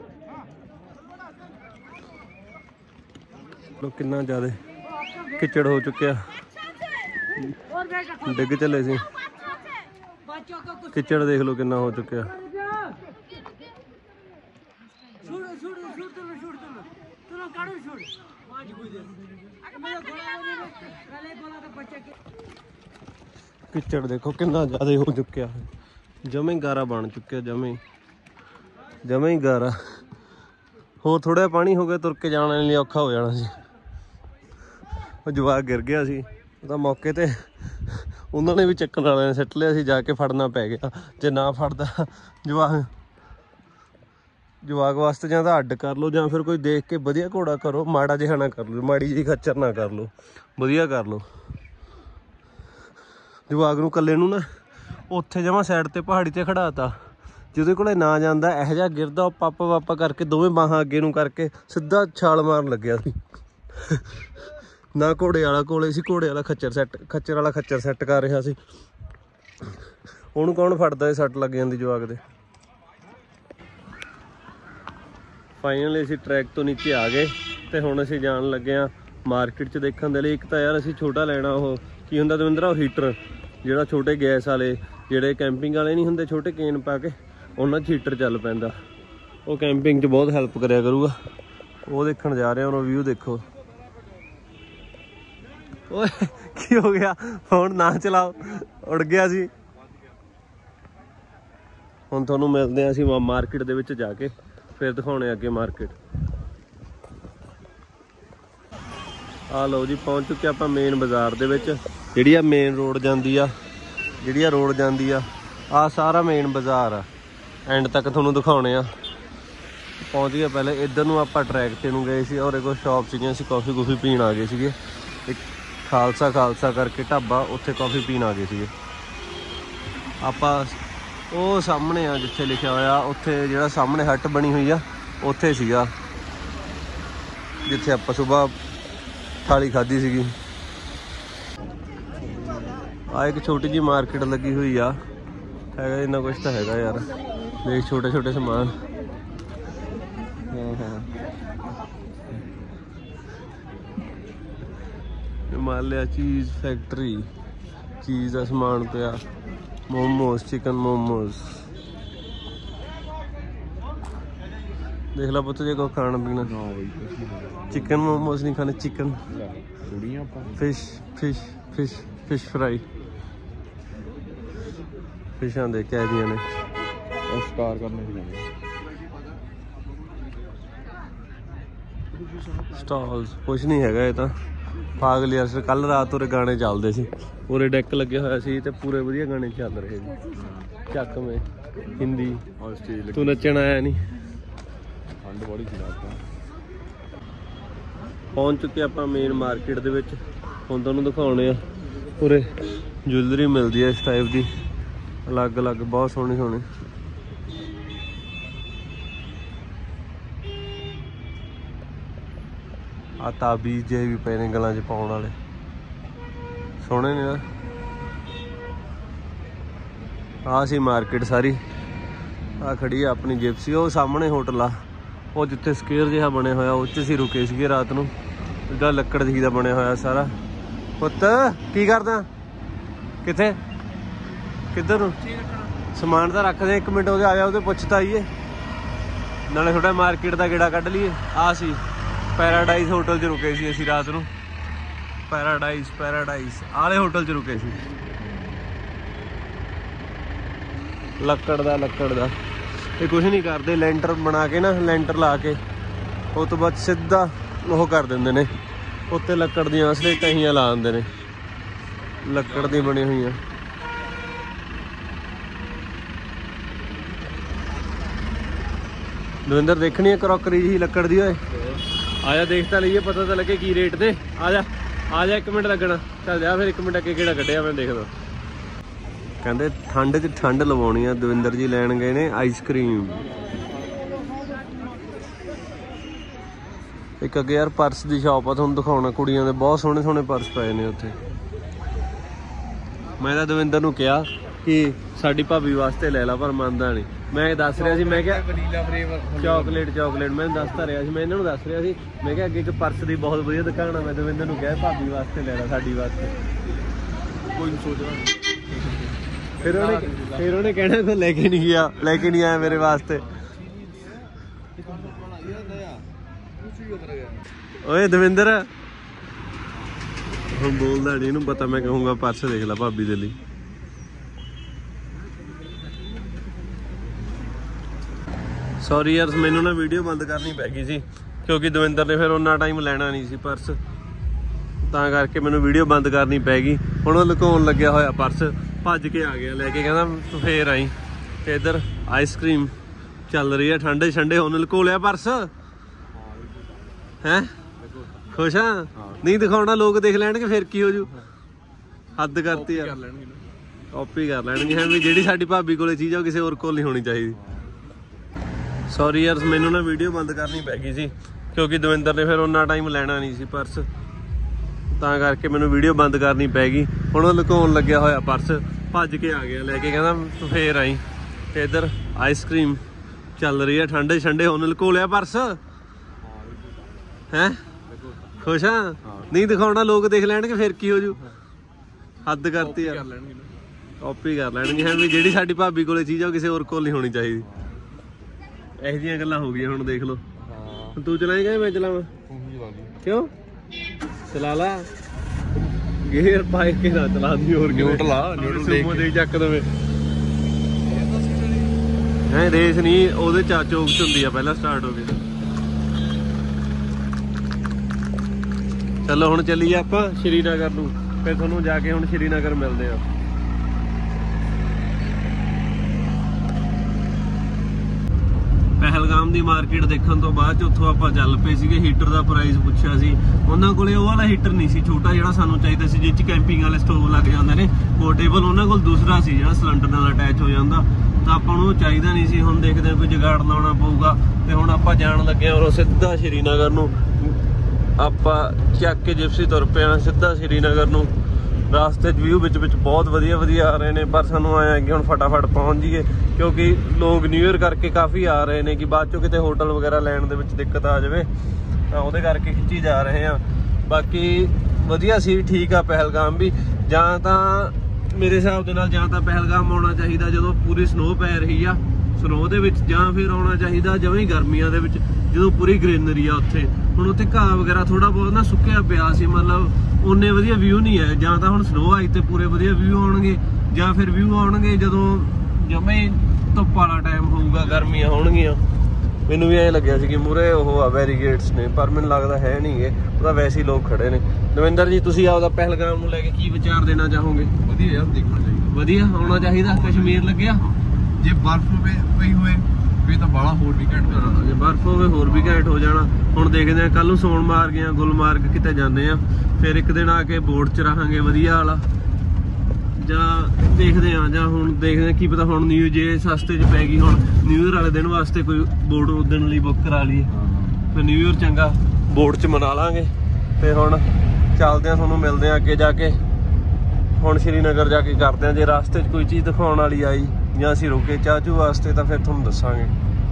ਲੋਕ ਕਿੰਨਾ ਜ਼ਿਆਦਾ ਕਿਚੜ ਹੋ ਚੁੱਕਿਆ, ਡਿੱਗ ਚੱਲੇ ਸੀ। ਕਿਚੜ ਦੇਖ ਲਓ ਕਿੰਨਾ ਹੋ ਚੁੱਕਿਆ। ਕਿਚੜ ਦੇਖੋ ਕਿੰਨਾ ਜ਼ਿਆਦਾ ਹੋ ਚੁੱਕਿਆ, ਜਮੇ ਗਾਰਾ ਬਣ ਚੁੱਕਿਆ, ਜਮੇ ਹੀ ਗਾਰਾ। ਹੋਰ ਥੋੜਾ ਪਾਣੀ ਹੋ ਗਿਆ, ਤੁਰ ਕੇ ਜਾਣ ਲਈ ਔਖਾ ਹੋ ਜਾਣਾ ਸੀ। ਉਹ ਜਵਾਕ ਗਿਰ ਗਿਆ ਸੀ, ਉਹਦਾ ਮੌਕੇ ਤੇ ਉਹਨਾਂ ਨੇ ਵੀ ਚੱਕਣ ਵਾਲਿਆਂ ਨੇ ਸਿੱਟ ਲਿਆ ਸੀ, ਜਾ ਕੇ ਫੜਨਾ ਪੈ ਗਿਆ। ਜੇ ਨਾ ਫੜਦਾ ਜਵਾਕ ਵਾਸਤੇ ਜਾਂ ਤਾਂ ਅੱਡ ਕਰ ਲਓ, ਜਾਂ ਫਿਰ ਕੋਈ ਦੇਖ ਕੇ ਵਧੀਆ ਘੋੜਾ ਕਰੋ, ਮਾੜਾ ਜਿਹਾ ਨਾ ਕਰ ਲਓ, ਮਾੜੀ ਜਿਹੀ ਖੱਚਰ ਨਾ ਕਰ ਲਓ, ਵਧੀਆ ਕਰ ਲਓ। ਜਵਾਕ ਨੂੰ ਇਕੱਲੇ ਨੂੰ ਨਾ ਉੱਥੇ ਜਮਾਂ ਸਾਈਡ ਤੇ ਪਹਾੜੀ ਤੇ ਖੜਾਤਾ, ਜਿਹਦੇ ਕੋਲੇ ਨਾ ਜਾਂਦਾ ਇਹੋ ਜਿਹਾ ਗਿਰਦਾ, ਉਹ ਪਾਪਾ ਪਾਪਾ ਕਰਕੇ ਦੋਵੇਂ ਬਾਹਾਂ ਅੱਗੇ ਨੂੰ ਕਰਕੇ ਸਿੱਧਾ ਛਾਲ ਮਾਰਨ ਲੱਗਿਆ ਸੀ। ਨਾ ਘੋੜੇ ਵਾਲਾ ਕੋਲੇ ਸੀ, ਘੋੜੇ ਵਾਲਾ ਖੱਚਰ ਵਾਲਾ ਸੈੱਟ ਕਰ ਰਿਹਾ ਸੀ। ਉਹਨੂੰ ਕੌਣ ਫੜਦਾ, ਸੱਟ ਲੱਗ ਜਾਂਦੀ ਜਵਾਕ ਦੇ। ਫਾਈਨਲੀ ਅਸੀਂ ਟਰੈਕ ਤੋਂ ਨੀਚੇ ਆ ਗਏ ਤੇ ਹੁਣ ਅਸੀਂ ਜਾਣ ਲੱਗੇ ਹਾਂ ਮਾਰਕੀਟ 'ਚ ਦੇਖਣ ਦੇ ਲਈ। ਇੱਕ ਤਾਂ ਯਾਰ ਅਸੀਂ ਛੋਟਾ ਲੈਣਾ, ਉਹ ਕੀ ਹੁੰਦਾ ਦਵਿੰਦਰ, ਉਹ ਹੀਟਰ ਜਿਹੜਾ ਛੋਟੇ ਗੈਸ ਵਾਲੇ, ਜਿਹੜੇ ਕੈਂਪਿੰਗ ਵਾਲੇ ਨਹੀਂ ਹੁੰਦੇ, ਛੋਟੇ ਕੇਨ ਪਾ ਕੇ ਉਹਨਾਂ 'ਚ ਹੀਟਰ ਚੱਲ ਪੈਂਦਾ। ਉਹ ਕੈਂਪਿੰਗ 'ਚ ਬਹੁਤ ਹੈਲਪ ਕਰਿਆ ਕਰੂਗਾ। ਉਹ ਦੇਖਣ ਜਾ ਰਹੇ ਹਾਂ, ਉਹ ਵਿਊ ਦੇਖੋ। ਓਏ ਕੀ ਹੋ ਗਿਆ, ਫੋਨ ਨਾ ਚਲਾਓ, ਉੜ ਗਿਆ ਸੀ। ਹੁਣ ਤੁਹਾਨੂੰ ਮਿਲਦੇ ਹਾਂ ਅਸੀਂ ਮਾਰਕੀਟ ਦੇ ਵਿੱਚ ਜਾ ਕੇ, ਫਿਰ ਦਿਖਾਉਣੇ ਅੱਗੇ ਮਾਰਕੀਟ। ਆ ਲਓ ਜੀ, ਪਹੁੰਚ ਚੁੱਕੇ ਆਪਾਂ ਮੇਨ ਬਾਜ਼ਾਰ ਦੇ ਵਿੱਚ। ਜਿਹੜੀ ਆ ਮੇਨ ਰੋਡ ਜਾਂਦੀ ਆ, ਆ ਸਾਰਾ ਮੇਨ ਬਾਜ਼ਾਰ ਆ। ਐਂਡ ਤੱਕ ਤੁਹਾਨੂੰ ਦਿਖਾਉਣੇ ਆ। ਪਹੁੰਚ ਗਏ ਪਹਿਲੇ ਇੱਧਰ ਨੂੰ, ਆਪਾਂ ਟਰੈਕ ਤੇ ਨੂੰ ਗਏ ਸੀ ਔਰ ਇਹ ਕੋਲ ਸ਼ਾਪ ਸੀਗੀਆਂ, ਅਸੀਂ ਕਾਫੀ ਕੂਫੀ ਪੀਣ ਆ ਗਏ ਸੀਗੇ। ਇੱਕ ਖਾਲਸਾ ਕਰਕੇ ਢਾਬਾ, ਉੱਥੇ ਕਾਫੀ ਪੀਣ ਆ ਗਏ ਸੀਗੇ ਆਪਾਂ। ਉਹ ਸਾਹਮਣੇ ਆ ਜਿੱਥੇ ਲਿਖਿਆ ਹੋਇਆ, ਉੱਥੇ ਜਿਹੜਾ ਸਾਹਮਣੇ ਹੱਟ ਬਣੀ ਹੋਈ ਆ, ਉੱਥੇ ਸੀਗਾ ਜਿੱਥੇ ਆਪਾਂ ਸੁਬਾਹ ਥਾਲੀ ਖਾਧੀ ਸੀਗੀ। ਆ ਇੱਕ ਛੋਟੀ ਜਿਹੀ ਮਾਰਕੀਟ ਲੱਗੀ ਹੋਈ ਆ, ਹੈਗਾ ਇੰਨਾ ਕੁਛ ਤਾਂ ਹੈਗਾ ਯਾਰ। ਦੇਖ ਛੋਟੇ ਛੋਟੇ ਸਮਾਨ। ਹਿਮਾਲਿਆ ਚੀਜ਼ ਫੈਕਟਰੀ, ਚੀਜ਼ ਦਾ ਸਮਾਨ ਪਿਆ। Momos, chicken momos. ਦੇਖ ਲਾ ਪੁੱਤ ਜੇ ਕੋਈ ਖਾਣਾ ਪੀਣਾ। चिकन मोमोज नहीं खाने, chicken fish fish fish fish fry. फिशां देख के आईਆਂ ने शिकार करने की स्टॉल्स कुछ नहीं हैगा। ये तो पागल यार। कल रात उरे गाने चलते सी, उरे डेक लगे होया सी ते पूरे वधिया गाने चल रहे जी। चक में हिंदी तू नचण आया नहीं। ठंड बड़ी सी रात। पहुंच चुके ਆਪਾਂ मेन मार्केट ਦੇ ਵਿੱਚ। ਹੁਣ ਤੁਹਾਨੂੰ ਦਿਖਾਉਣੇ ਆ ਉਰੇ ਜੁਐਲਰੀ ਮਿਲਦੀ ਹੈ ਇਸ ਟਾਈਪ ਦੀ, ਅਲੱਗ-ਅਲੱਗ ਬਹੁਤ ਸੋਹਣੀ ਸੋਹਣੀ। ਆ ਤਾਬੀਜ਼ ਜੇ ਵੀ ਪਏ ਨੇ ਗਲਾਂ 'ਚ ਪਾਉਣ ਵਾਲੇ, ਸੋਹਣੇ ਨੇ ਨਾ। ਆ ਸੀ ਮਾਰਕੀਟ ਸਾਰੀ। ਆ ਖੜੀ ਆ ਆਪਣੀ ਜਿਪਸੀ। ਉਹ ਸਾਹਮਣੇ ਹੋਟਲ ਆ, ਉਹ ਜਿੱਥੇ ਸਕੇਅਰ ਜਿਹਾ ਬਣਿਆ ਹੋਇਆ ਉਹ 'ਚ ਅਸੀਂ ਰੁਕੇ ਸੀਗੇ ਰਾਤ ਨੂੰ। ਜਿਹੜਾ ਲੱਕੜ ਦੀ ਦਾ ਬਣਿਆ ਹੋਇਆ ਸਾਰਾ। ਪੁੱਤ ਕੀ ਕਰਦਾ? ਕਿੱਥੇ ਕਿੱਧਰ ਨੂੰ? ਸਮਾਨ ਤਾਂ ਰੱਖਦੇ। 1 ਮਿੰਟ ਉਹਦੇ ਆ ਜਾ, ਉਹਦੇ ਪੁੱਛ ਤਾਂ ਆਈਏ ਨਾਲੇ ਥੋੜਾ ਮਾਰਕੀਟ ਦਾ ਗੇੜਾ ਕੱਢ ਲਈਏ। ਆ ਸੀ ਪੈਰਾਡਾਈਜ਼ ਹੋਟਲ 'ਚ ਰੁਕੇ ਸੀ ਅਸੀਂ ਰਾਤ ਨੂੰ। ਪੈਰਾਡਾਈਜ਼ ਆਲੇ ਹੋਟਲ 'ਚ ਰੁਕੇ ਸੀ। ਲੱਕੜ ਦਾ ਇਹ ਕੁਛ ਨਹੀਂ ਕਰਦੇ। ਲੈਂਟਰ ਬਣਾ ਕੇ ਨਾ, ਲੈਂਟਰ ਲਾ ਕੇ ਉਹ ਤੋਂ ਬਾਅਦ ਸਿੱਧਾ ਉਹ ਕਰ ਦਿੰਦੇ ਨੇ। ਉੱਤੇ ਲੱਕੜ ਦੀਆਂ ਸਲੇਟਾਂ ਹੀ ਲਾ ਦਿੰਦੇ ਨੇ, ਲੱਕੜ ਦੀ ਬਣੀ ਹੋਈਆਂ। ਦਵਿੰਦਰ ਦੇਖਣੀ ਹੈ ਕਰੋਕਰੀ ਜੀ ਲੱਕੜ ਦੀ। ਓਏ ਆ ਜਾ ਦੇਖ ਤਾਂ ਲਈਏ, ਪਤਾ ਤਾਂ ਲੱਗੇ ਕੀ ਰੇਟ ਤੇ। ਆ ਜਾ 1 ਮਿੰਟ ਲੱਗਣਾ। ਚੱਲ ਜਾ ਫਿਰ 1 ਮਿੰਟ ਅੱਗੇ ਕਿਹੜਾ ਕੱਢਿਆ ਮੈਂ ਦੇਖਦਾ। ਕਹਿੰਦੇ ਠੰਡ 'ਚ ਠੰਡ ਲਵਾਉਣੀ ਆ। ਦਵਿੰਦਰ ਜੀ ਲੈਣ ਗਏ ਨੇ ਆਈਸਕ੍ਰੀਮ। ਇੱਕ ਅੱਗੇ ਯਾਰ ਪਰਸ ਦੀ ਸ਼ਾਪ ਆ, ਤੁਹਾਨੂੰ ਦਿਖਾਉਣਾ। ਕੁੜੀਆਂ ਦੇ ਬਹੁਤ ਸੋਹਣੇ ਸੋਹਣੇ ਪਰਸ ਪਏ ਨੇ ਉੱਥੇ। ਮੈਂ ਤਾਂ ਦਵਿੰਦਰ ਨੂੰ ਕਿਹਾ ਕਿ ਸਾਡੀ ਭਾਬੀ ਵਾਸਤੇ ਲੈ ਲਾ, ਪਰ ਮੰਨਦਾ ਨਹੀਂ। ਮੈਂ ਦੱਸ ਰਿਹਾ ਸੀ, ਮੈਂ ਕਿਹਾ ਵਨੀਲਾ ਫਲੇਵਰ ਚਾਕਲੇਟ ਮੈਂ ਦੱਸਦਾ ਰਿਹਾ ਸੀ। ਮੈਂ ਇਹਨਾਂ ਨੂੰ ਦੱਸ ਰਿਹਾ ਸੀ, ਮੈਂ ਕਿਹਾ ਅੱਗੇ ਇੱਕ ਪਰਸ ਦੀ ਬਹੁਤ ਵਧੀਆ ਦੁਕਾਨ ਆ। ਮੈਂ ਦਵਿੰਦਰ ਨੂੰ ਕਿਹਾ ਭਾਬੀ ਵਾਸਤੇ ਲੈ ਲਾ, ਸਾਡੀ ਵਾਸਤੇ। ਕੋਈ ਨਹੀਂ ਸੋਚਦਾ। ਫਿਰ ਉਹਨੇ ਕਹਿਣਾ ਤੂੰ ਲੈ ਕੇ ਨਹੀਂ ਆਇਆ ਮੇਰੇ ਵਾਸਤੇ। ਓਏ ਦਵਿੰਦਰ ਹੁਣ ਬੋਲਦਾ ਨਹੀਂ, ਇਹਨੂੰ ਪਤਾ ਮੈਂ ਕਹੂੰਗਾ ਪਰਸ ਦੇਖ ਲੈ ਭਾਬੀ ਦੇ ਲਈ। ਸੌਰੀ ਯਾਰ, ਮੈਨੂੰ ਨਾ ਵੀਡੀਓ ਬੰਦ ਕਰਨੀ ਪੈ ਗਈ ਸੀ ਕਿਉਂਕਿ ਦਵਿੰਦਰ ਨੇ ਫਿਰ ਉਹਨਾਂ ਟਾਈਮ ਲੈਣਾ ਨਹੀਂ ਸੀ ਪਰਸ, ਤਾਂ ਕਰਕੇ ਮੈਨੂੰ ਵੀਡੀਓ ਬੰਦ ਕਰਨੀ ਪੈ ਗਈ। ਹੁਣ ਉਹ ਲੁਕਾਉਣ ਲੱਗਿਆ ਹੋਇਆ ਪਰਸ, ਭੱਜ ਕੇ ਆ ਗਿਆ ਲੈ ਕੇ। ਕਹਿੰਦਾ ਤੂੰ ਫੇਰ ਆਈ। ਤੇ ਇੱਧਰ ਆਈਸਕ੍ਰੀਮ ਚੱਲ ਰਹੀ ਹੈ ਠੰਡੇ ਠੰਡੇ। ਹੁਣ ਲੁਕੋ ਲਿਆ ਪਰਸ ਹੈ। ਖੁਸ਼ ਆ? ਨਹੀਂ ਦਿਖਾਉਣਾ, ਲੋਕ ਦੇਖ ਲੈਣਗੇ ਫਿਰ ਕੀ ਹੋ ਜੂ। ਹੱਦ ਕਰਤੀ ਯਾਰ, ਕਾਪੀ ਕਰ ਲੈਣਗੇ। ਹੈ ਵੀ ਜਿਹੜੀ ਸਾਡੀ ਭਾਬੀ ਕੋਲੇ ਚੀਜ਼ ਆ ਉਹ ਕਿਸੇ ਹੋਰ ਕੋਲ ਨਹੀਂ ਹੋਣੀ ਚਾਹੀਦੀ। ਸੌਰੀ ਯਾਰ, ਮੈਨੂੰ ਨਾ ਵੀਡੀਓ ਬੰਦ ਕਰਨੀ ਪੈ ਗਈ ਸੀ ਕਿਉਂਕਿ ਦਵਿੰਦਰ ਨੇ ਫਿਰ ਉਹਨਾਂ ਟਾਈਮ ਲੈਣਾ ਨਹੀਂ ਸੀ ਪਰਸ, ਤਾਂ ਕਰਕੇ ਮੈਨੂੰ ਵੀਡੀਓ ਬੰਦ ਕਰਨੀ ਪੈ ਗਈ। ਹੁਣ ਉਹ ਲੁਕਾਉਣ ਲੱਗਿਆ ਹੋਇਆ ਪਰਸ, ਭੱਜ ਕੇ ਆ ਗਿਆ ਲੈ ਕੇ। ਕਹਿੰਦਾ ਤੂੰ ਫੇਰ ਆਈ। ਤੇ ਇੱਧਰ ਆਈਸਕ੍ਰੀਮ ਚੱਲ ਰਹੀ ਹੈ ਠੰਡੇ ਠੰਡੇ। ਹੁਣ ਲੁਕੋ ਲਿਆ ਪਰਸ ਹੈ। ਖੁਸ਼ ਆ? ਨਹੀਂ ਦਿਖਾਉਣਾ, ਲੋਕ ਦੇਖ ਲੈਣਗੇ ਫਿਰ ਕੀ ਹੋ ਜੂ। ਹੱਦ ਕਰਤੀ ਯਾਰ, ਕਾਪੀ ਕਰ ਲੈਣਗੇ। ਹੈ ਵੀ ਜਿਹੜੀ ਸਾਡੀ ਭਾਬੀ ਕੋਲੇ ਚੀਜ਼ ਆ ਉਹ ਕਿਸੇ ਹੋਰ ਕੋਲ ਨਹੀਂ ਹੋਣੀ ਚਾਹੀਦੀ। ਇਹੋ ਜਿਹੀਆਂ ਗੱਲਾਂ ਹੋ ਗਈਆਂ ਹੁਣ। ਦੇਖ ਲਓ, ਤੂੰ ਚਲਾਏਂਗਾ ਮੈਂ ਚਲਾਵਾਂ? ਕਿਉਂ? ਚਲਾ ਲਾ, ਗੇਅਰ ਪਾਏ ਕੇ ਨਾ ਚਲਾ ਦੀ। ਹੋਰ ਨਿਊਟਰਲ ਆ, ਨਿਊਟਰਲ ਦੇ ਚੱਕ ਦੇਵੇ। ਹੈ ਰੇਸ ਨਹੀਂ, ਉਹਦੇ ਚੌਕ ਚ ਹੁੰਦੀ ਆ ਪਹਿਲਾਂ ਸਟਾਰਟ ਹੋ ਕੇ। ਚਲੋ ਹੁਣ ਚੱਲੀਏ ਆਪਾਂ ਸ਼੍ਰੀਨਗਰ ਨੂੰ, ਫਿਰ ਤੁਹਾਨੂੰ ਜਾ ਕੇ ਹੁਣ ਸ਼੍ਰੀਨਗਰ ਮਿਲਦੇ ਆ। ਪਹਿਲਗਾਮ ਦੀ ਮਾਰਕੀਟ ਦੇਖਣ ਤੋਂ ਬਾਅਦ ਚ ਉੱਥੋਂ ਆਪਾਂ ਚੱਲ ਪਏ ਸੀਗੇ। ਹੀਟਰ ਦਾ ਪ੍ਰਾਈਸ ਪੁੱਛਿਆ ਸੀ ਉਹਨਾਂ ਕੋਲੇ। ਉਹ ਵਾਲਾ ਹੀਟਰ ਨਹੀਂ ਸੀ, ਛੋਟਾ ਜਿਹੜਾ ਸਾਨੂੰ ਚਾਹੀਦਾ ਸੀ, ਜਿਹ 'ਚ ਕੈਂਪਿੰਗ ਵਾਲੇ ਸਟੋਵ ਲੱਗ ਜਾਂਦੇ ਨੇ ਪੋਰਟੇਬਲ। ਉਹਨਾਂ ਕੋਲ ਦੂਸਰਾ ਸੀ ਜਿਹੜਾ ਸਿਲੰਡਰ ਨਾਲ ਅਟੈਚ ਹੋ ਜਾਂਦਾ, ਤਾਂ ਆਪਾਂ ਨੂੰ ਚਾਹੀਦਾ ਨਹੀਂ ਸੀ। ਹੁਣ ਦੇਖਦੇ ਹਾਂ ਕੋਈ ਜੁਗਾੜ ਲਾਉਣਾ ਪਊਗਾ। ਤੇ ਹੁਣ ਆਪਾਂ ਜਾਣ ਲੱਗੇ ਹਾਂ ਔਰ ਸਿੱਧਾ ਸ਼੍ਰੀਨਗਰ ਨੂੰ। ਆਪਾਂ ਚੱਕ ਕੇ ਜਿਪਸੀ ਤੁਰ ਪਏ ਹਾਂ ਸਿੱਧਾ ਸ਼੍ਰੀਨਗਰ ਨੂੰ। ਰਾਸਤੇ 'ਚ ਵਿਊ ਵਿੱਚ ਬਹੁਤ ਵਧੀਆ ਆ ਰਹੇ ਨੇ, ਪਰ ਸਾਨੂੰ ਆਇਆ ਕਿ ਹੁਣ ਫਟਾਫਟ ਪਹੁੰਚ ਜਾਈਏ ਕਿਉਂਕਿ ਲੋਕ ਨਿਊ ਈਅਰ ਕਰਕੇ ਕਾਫੀ ਆ ਰਹੇ ਨੇ ਕਿ ਬਾਅਦ ਚੋਂ ਕਿਤੇ ਹੋਟਲ ਵਗੈਰਾ ਲੈਣ ਦੇ ਵਿੱਚ ਦਿੱਕਤ ਆ ਜਾਵੇ, ਤਾਂ ਉਹਦੇ ਕਰਕੇ ਖਿੱਚੀ ਜਾ ਰਹੇ ਆ। ਬਾਕੀ ਵਧੀਆ ਸੀ, ਠੀਕ ਆ। ਪਹਿਲਗਾਮ ਵੀ ਜਾਂ ਤਾਂ ਮੇਰੇ ਹਿਸਾਬ ਦੇ ਨਾਲ ਜਾਂ ਤਾਂ ਪਹਿਲਗਾਮ ਆਉਣਾ ਚਾਹੀਦਾ ਜਦੋਂ ਪੂਰੀ ਸਨੋ ਪੈ ਰਹੀ ਆ, ਸਨੋ ਦੇ ਵਿੱਚ, ਜਾਂ ਫਿਰ ਆਉਣਾ ਚਾਹੀਦਾ ਜਿਵੇਂ ਗਰਮੀਆਂ ਦੇ ਵਿੱਚ ਜਦੋਂ ਪੂਰੀ ਗ੍ਰੀਨਰੀ ਆ ਉੱਥੇ। ਹੁਣ ਉੱਥੇ ਘਾਹ ਵਗੈਰਾ ਥੋੜਾ ਬਹੁਤ ਨਾ ਸੁੱਕਿਆ ਪਿਆ ਸੀ, ਮਤਲਬ ਉਨੇ ਵਧੀਆ ਵਿਊ ਨਹੀਂ ਹੈ। ਜਾਂ ਤਾਂ ਹੁਣ ਸਨੋ ਆਈ ਤੇ ਪੂਰੇ ਵਧੀਆ ਵਿਊ ਆਉਣਗੇ, ਜਾਂ ਫਿਰ ਵਿਊ ਆਉਣਗੇ ਜਦੋਂ ਜਮੇ ਧੁੱਪ ਵਾਲਾ ਟਾਈਮ ਹੋਊਗਾ, ਗਰਮੀਆਂ ਹੋਣਗੀਆਂ। ਮੈਨੂੰ ਵੀ ਐਂ ਲੱਗਿਆ ਸੀ ਕਿ ਮੂਰੇ ਉਹ ਆ ਬੈਰੀਗੇਡਸ ਨੇ, ਪਰ ਮੈਨੂੰ ਲੱਗਦਾ ਹੈ ਨਹੀਂ ਗੇ, ਉਹਦਾ ਵੈਸੇ ਹੀ ਲੋਕ ਖੜੇ ਨੇ। ਦਵਿੰਦਰ ਜੀ, ਤੁਸੀਂ ਆਪਦਾ ਪਹਿਲਗਾਮ ਨੂੰ ਲੈ ਕੇ ਕੀ ਵਿਚਾਰ ਦੇਣਾ ਚਾਹੋਗੇ? ਵਧੀਆ ਯਾਰ, ਦੇਖਣਾ ਚਾਹੀਦਾ, ਵਧੀਆ ਆਉਣਾ ਚਾਹੀਦਾ। ਕਸ਼ਮੀਰ ਲੱਗਿਆ, ਜੇ ਬਰਫ਼ ਪਈ ਹੋਏ ਫਿਰ ਤਾਂ ਬਾਲਾ ਹੋਰ ਵੀ ਘੈਂਟ ਹੋ ਜਾਣਾ। ਜੇ ਬਰਫ਼ ਹੋਵੇ ਹੋਰ ਵੀ ਘੈਂਟ ਹੋ ਜਾਣਾ। ਹੁਣ ਦੇਖਦੇ ਆ, ਕੱਲ ਨੂੰ ਸੋਨਮਾਰਗ ਜਾਂ ਗੁਲਮਾਰਗ ਕਿਤੇ ਜਾਂਦੇ ਆ, ਫਿਰ ਇੱਕ ਦਿਨ ਆ ਕੇ ਬੋਟ 'ਚ ਰਹਾਂਗੇ ਵਧੀਆ ਵਾਲਾ, ਜਾਂ ਦੇਖਦੇ ਆ, ਜਾਂ ਹੁਣ ਦੇਖਦੇ ਆ ਕੀ ਪਤਾ ਹੁਣ ਨਿਊ ਜੇ ਸਸਤੇ 'ਚ ਪੈ ਗਈ, ਹੁਣ ਨਿਊ ਈਅਰ ਵਾਲੇ ਦਿਨ ਵਾਸਤੇ ਕੋਈ ਬੋਟ ਉਦਣ ਲਈ ਬੁੱਕ ਕਰਾ ਲਈਏ, ਫਿਰ ਨਿਊ ਈਅਰ ਚੰਗਾ ਬੋਟ 'ਚ ਮਨਾ ਲਾਂਗੇ। ਤੇ ਹੁਣ ਚੱਲਦੇ ਆ, ਤੁਹਾਨੂੰ ਮਿਲਦੇ ਆ ਅੱਗੇ ਜਾ ਕੇ। ਹੁਣ ਸ਼੍ਰੀਨਗਰ ਜਾ ਕੇ ਕਰਦੇ ਆ, ਜੇ ਰਸਤੇ 'ਚ ਕੋਈ ਚੀਜ਼ ਦਿਖਾਉਣ ਵਾਲੀ ਆਈ ਜਾਂ ਅਸੀਂ ਰੁਕੇ ਚਾਹ ਚੂ ਵਾਸਤੇ ਤਾਂ ਫਿਰ ਤੁਹਾਨੂੰ ਦੱਸਾਂਗੇ।